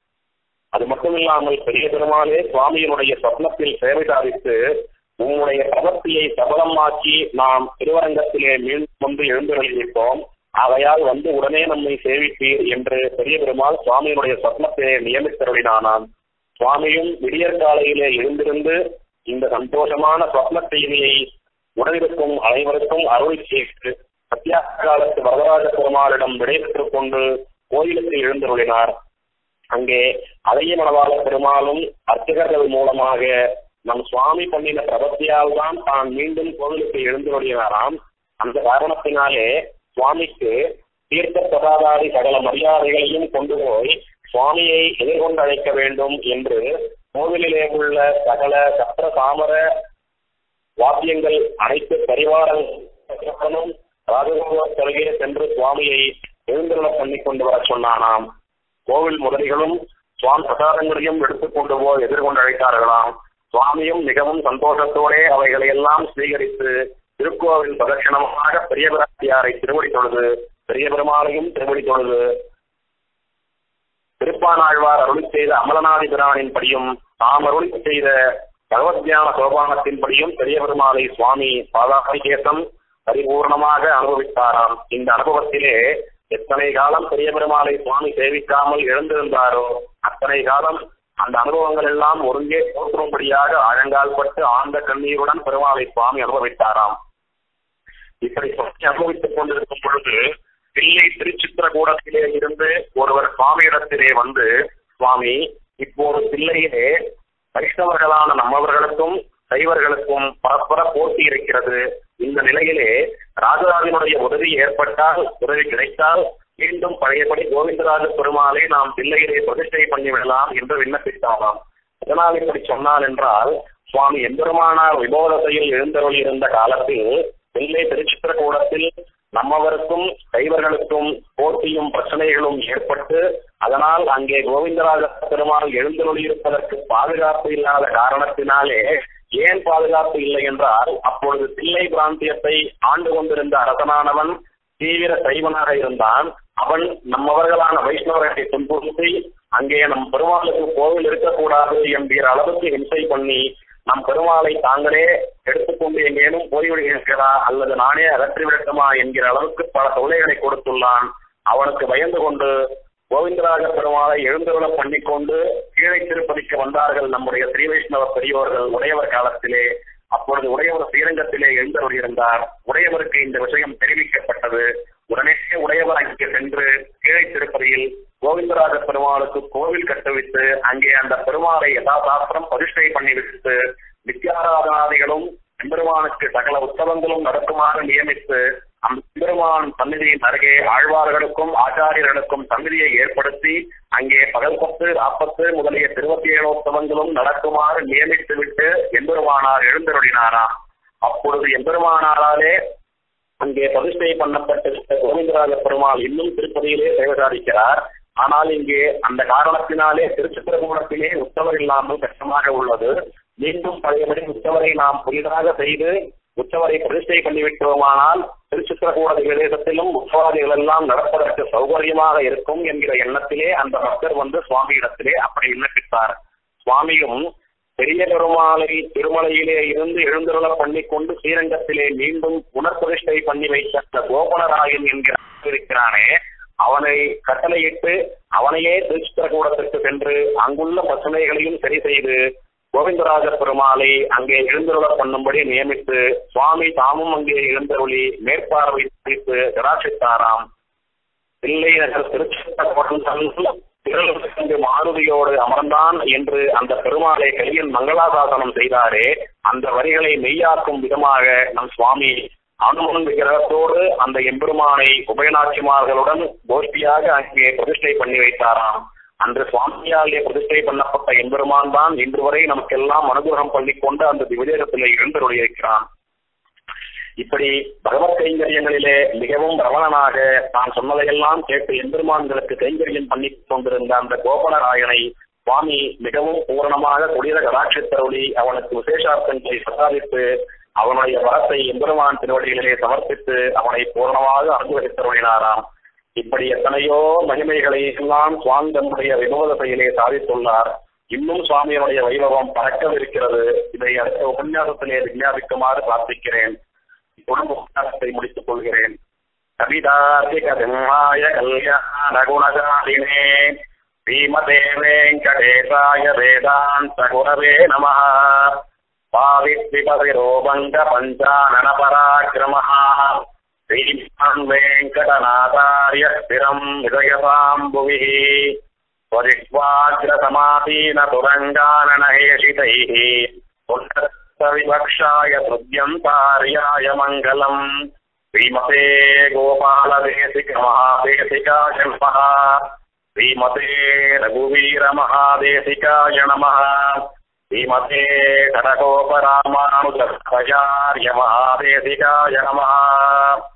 அது மட்டுமில்லாமல் பெரிய பெருமாளே சுவாமியினுடைய சொப்னத்தில் சேவை சாதித்து உம்முடைய பிரபத்தியை சபலமாக்கி நாம் திருவரங்கத்திலே மீண்டும் வந்து எழுந்தருளிவிட்டோம், ஆகையால் வந்து உடனே நம்மை சேவிப்பீர் என்று பெரிய பெருமாள் சுவாமியினுடைய சொப்னத்திலே நியமித்தருளினானாம். சுவாமியும் விடியற்காலையிலே எழுந்திருந்து இந்த சந்தோஷமான சொப்ன செய்தியை உடனிருக்கும் அனைவருக்கும் அருளி செய்து சத்தியாகாலத்து வரதராஜ பெருமாளிடம் விடைபெற்றுக் கொண்டு கோயிலுக்கு எழுந்தருளினார். அங்கே அழகிய மணவாள பெருமாளும் அர்ச்சகர்கள் மூலமாக நம் சுவாமி பண்ணின பிரபத்தியால் தான் தான் மீண்டும் கோவிலுக்கு எழுந்தருளினாராம். அந்த காரணத்தினாலே சுவாமிக்கு தீர்த்த பிரசாதாதி சகல மரியாதைகளையும் கொண்டு போய் சுவாமியை எதிர்கொண்டு அழைக்க வேண்டும் என்று கோவிலிலே உள்ள சகல சத்திர சாமர வாத்தியங்கள் அனைத்து பரிவாரங்களும் ராஜகோபுரத்தருகே சென்று சுவாமியை எழுந்தருள பண்ணி கொண்டு வர சொன்னானாம். கோவில் முதலிகளும் சுவாமி பிரசாதங்களையும் எடுத்துக்கொண்டு போய் எதிர்கொண்டு அழைத்தார்களாம். சுவாமியும் மிகவும் சந்தோஷத்தோடே அவைகளை எல்லாம் ஸ்வீகரித்து திருக்கோவில் பிரதட்சணமாக பெரிய பிராட்டியாரை திருவடி தொழுது பெரிய பெருமாளையும் திருவடி தொழுது திருப்பானாழ்வார் அருளி செய்த அமலநாதி பிரானின் படியும் தாம் அருளி செய்த பகவத்யான சோபானத்தின் படியும் பெரிய பெருமாளை சுவாமி பாதாபிகேசம் பரிபூர்ணமாக அனுபவித்தாராம். இந்த அனுபவத்திலே எத்தனை காலம் பெரிய பெருமாளை சுவாமி சேவிக்காமல் எழுந்திருந்தாரோ அத்தனை காலம் அந்த அனுபவங்கள் எல்லாம் ஒருங்கே போற்றும்படியாக ஆழங்கால் பட்டு ஆழ்ந்த கண்ணீருடன் பெருமாளை சுவாமி அனுபவித்தாராம். இப்படி சுவாமி அனுபவித்துக் கொண்டிருக்கும் பொழுது தில்லை திருச்சித்திரகூடத்திலே இருந்து ஒருவர் சுவாமியிடத்திலே வந்து, சுவாமி, இப்போது தில்லையிலே வைஷ்ணவர்களான நம்மவர்களுக்கும் சைவர்களுக்கும் பரஸ்பர போட்டி இருக்கிறது. இந்த நிலையிலே ராஜராஜனுடைய உதவி ஏற்பட்டால், உதவி கிடைத்தால் மீண்டும் பழையபடி கோவிந்தராஜ பெருமாளை நாம் தில்லையிலே பிரதிஷ்டை பண்ணிவிடலாம் என்று விண்ணப்பித்தாராம். இதனால் இப்படி சொன்னார் என்றால், சுவாமி எம்பெருமானார் விபோதத்தையில் எழுந்தருளி இருந்த காலத்தில் தில்லை திருச்சித்திரகூடத்தில் நம்மவருக்கும் சைவர்களுக்கும் போட்டியும் பிரச்சனைகளும் ஏற்பட்டு அதனால் அங்கே கோவிந்தராஜ பெருமாள் எழுந்தருளியிருப்பதற்கு பாதுகாப்பு இல்லாத காரணத்தினாலே, ஏன் பாதுகாப்பு இல்லை என்றால் அப்பொழுது தில்லை பிராந்தியத்தை ஆண்டு கொண்டிருந்த அரசனானவன் தீவிர சைவனாக இருந்தான். அவன் நம்மவர்களான வைஷ்ணவர்களை துன்புறுத்தி அங்கே நம் பெருமாளுக்கு கோவில் இருக்கக்கூடாது என்கிற அளவுக்கு ஹிம்சை பண்ணி நம் பெருமாளை தாங்களே எடுத்துக்கொண்டு எங்கேனும் போய்விடுகிறா அல்லது நானே அகற்றிவிடட்டுமா என்கிற அளவுக்கு பல தொல்லைகளை கொடுத்துள்ளான். அவனுக்கு பயந்து கொண்டு கோவிந்தராஜ பெருமாளை எழுந்தருள பண்ணிக்கொண்டு கீழே திருப்பதிக்கு வந்தார்கள் நம்முடைய ஸ்ரீ வைஷ்ணவ பெரியோர்கள் உடையவர் காலத்திலே. அப்பொழுது உடையவர் ஸ்ரீரங்கத்திலே எழுந்தருளியிருந்தார். உடையவருக்கு இந்த விஷயம் தெரிவிக்கப்பட்டது. உடனே உடையவர் அங்கே சென்று கீழே திருப்பதியில் கோவிந்தராஜ பெருமாளுக்கு கோவில் கட்டுவித்து அங்கே அந்த பெருமாளை யதாசாஸ்திரம் பிரதிஷ்டை பண்ணிவிட்டு நித்யாராதனாதிகளும் எம்பெருமானுக்கு சகல உற்சவங்களும் நடக்குமாறு நியமித்து அந்த பெருமான் சந்நிதியின் அருகே ஆழ்வார்களுக்கும் ஆச்சாரியர்களுக்கும் சந்நிதியை ஏற்படுத்தி அங்கே பகல் பத்து நாற்பத்து முதலிய இருபத்தி ஏழு உற்சவங்களும் நடக்குமாறு நியமித்து விட்டு எம்பெருமானார் எழுந்தருளினாராம். அப்பொழுது எம்பெருமானாராலே அங்கே பிரதிஷ்டை பண்ணப்பட்டிருந்த கோவிந்தராஜ பெருமாள் இன்னும் திருப்பதியிலே சேவை சாதிக்கிறார். ஆனால் இங்கே அந்த காரணத்தினாலே திருச்சித்திரகூடத்திலே உற்சவர் இல்லாமல் கஷ்டமாக உள்ளது. மீண்டும் பழையபடி உற்சவரை நாம் புதிதாக செய்து உற்சவரை பிரதிஷ்டை பண்ணிவிட்டோமானால் திருச்சித்திரகூட பிரதேசத்திலும் உற்சவாதிகள் எல்லாம் நடப்பதற்கு சௌகரியமாக இருக்கும் என்கிற எண்ணத்திலே அந்த பக்தர் வந்து சுவாமியிடத்திலே அப்படி விண்ணப்பித்தார். சுவாமியும் பெரிய பெருமாளை திருமலையிலே இருந்து எழுந்தருள பண்ணி கொண்டு ஸ்ரீரங்கத்திலே மீண்டும் புனர்பிரதிஷ்டை பண்ணி வைத்த கோபனராயன் என்கிற இருக்கிறானே அவனை கட்டளையிட்டு அவனையே திருச்சித்திரகூடத்திற்கு சென்று அங்குள்ள பசுமைகளையும் சரி செய்து கோவிந்தராஜ பெருமாளை அங்கே எழுந்தருள பண்ணும்படி நியமித்து சுவாமி தாமும் அங்கே எழுந்தருளி மேற்பார்வை வைத்து கடாட்சித்தாராம். தில்லை நகர் திருச்சித்திரகூடம் திரளு மாருதியோடு அமர்ந்தான் என்று அந்த பெருமாளை கையில் மங்களாசாசனம் செய்தாரே, அந்த வரிகளை மெய்யாக்கும் விதமாக நம் சுவாமி அனுமன் விக்கிரகத்தோடு அந்த எம்பெருமானை உபயநாச்சிமார்களுடன் கோஷ்டியாக அங்கே பிரதிஷ்டை பண்ணி வைத்தாராம். அன்று சுவாமியாலே பிரதிஷ்டை பண்ணப்பட்ட எம்பெருமான் தான் இன்று வரை நமக்கெல்லாம் அனுகிரகம் பண்ணிக்கொண்டு அந்த திவ்யதேசத்திலே எழுந்தருளியிருக்கிறான். இப்படி பகவத் கைங்கரியங்களிலே மிகவும் பிரபலனாக தான் சொன்னதையெல்லாம் கேட்டு எம்பெருமான்களுக்கு கைங்கரியம் பண்ணி கொண்டிருந்த அந்த கோபனராயனை சுவாமி மிகவும் பூரணமாக குடிர கடாட்சித்தருளி அவனுக்கு விசேஷார்த்தங்களை பிரசாதித்து அவனுடைய வரத்தை எம்பெருமான் திருவடிகளிலே சமர்ப்பித்து அவனை பூரணமாக அனுகிரகித்தருளினாராம். இப்படி எத்தனையோ மகிமைகளை எல்லாம் சுவாமி தன்னுடைய வினோதத்தையிலே சாதித்துள்ளார். இன்னும் சுவாமியினுடைய வைபவம் பறக்கவிருக்கிறது. இதை அடுத்த உபன்யாசத்திலே விஞ்ஞாபிக்குமாறு பிரார்த்திக்கிறேன். உபன்யாசத்தை முடித்துக் கொள்கிறேன். கவிதார்த்திக சிம்மாய கல்யாண குணசாலினே ஸ்ரீமதே வெங்கடேசாய வேதாந்த குரவே நமஹ. பாவித்விபதிரோபங்க பஞ்சானன பராக்கிரமஹ ஸ்ரீமான் வெங்கடநாதார்ய ஸ்திரம் ஹிருதயதாம் புவிஹ. ஸ்வரிஷ்வாக்ரசமாதீன துரங்கானனஹேஷிதைஹ விவக்ஷாய துர்யந்தார்யாய மங்களம். ஸ்ரீமதே கோபாலதேசிக மகாதேசிகாய நமஹ. ஸ்ரீமதே ரகுவீர மகாதேசிகாய நமஹ. ஸ்ரீமதே கடகோபராமானுஜாச்சார்ய மகாதேசிகாய நமஹ.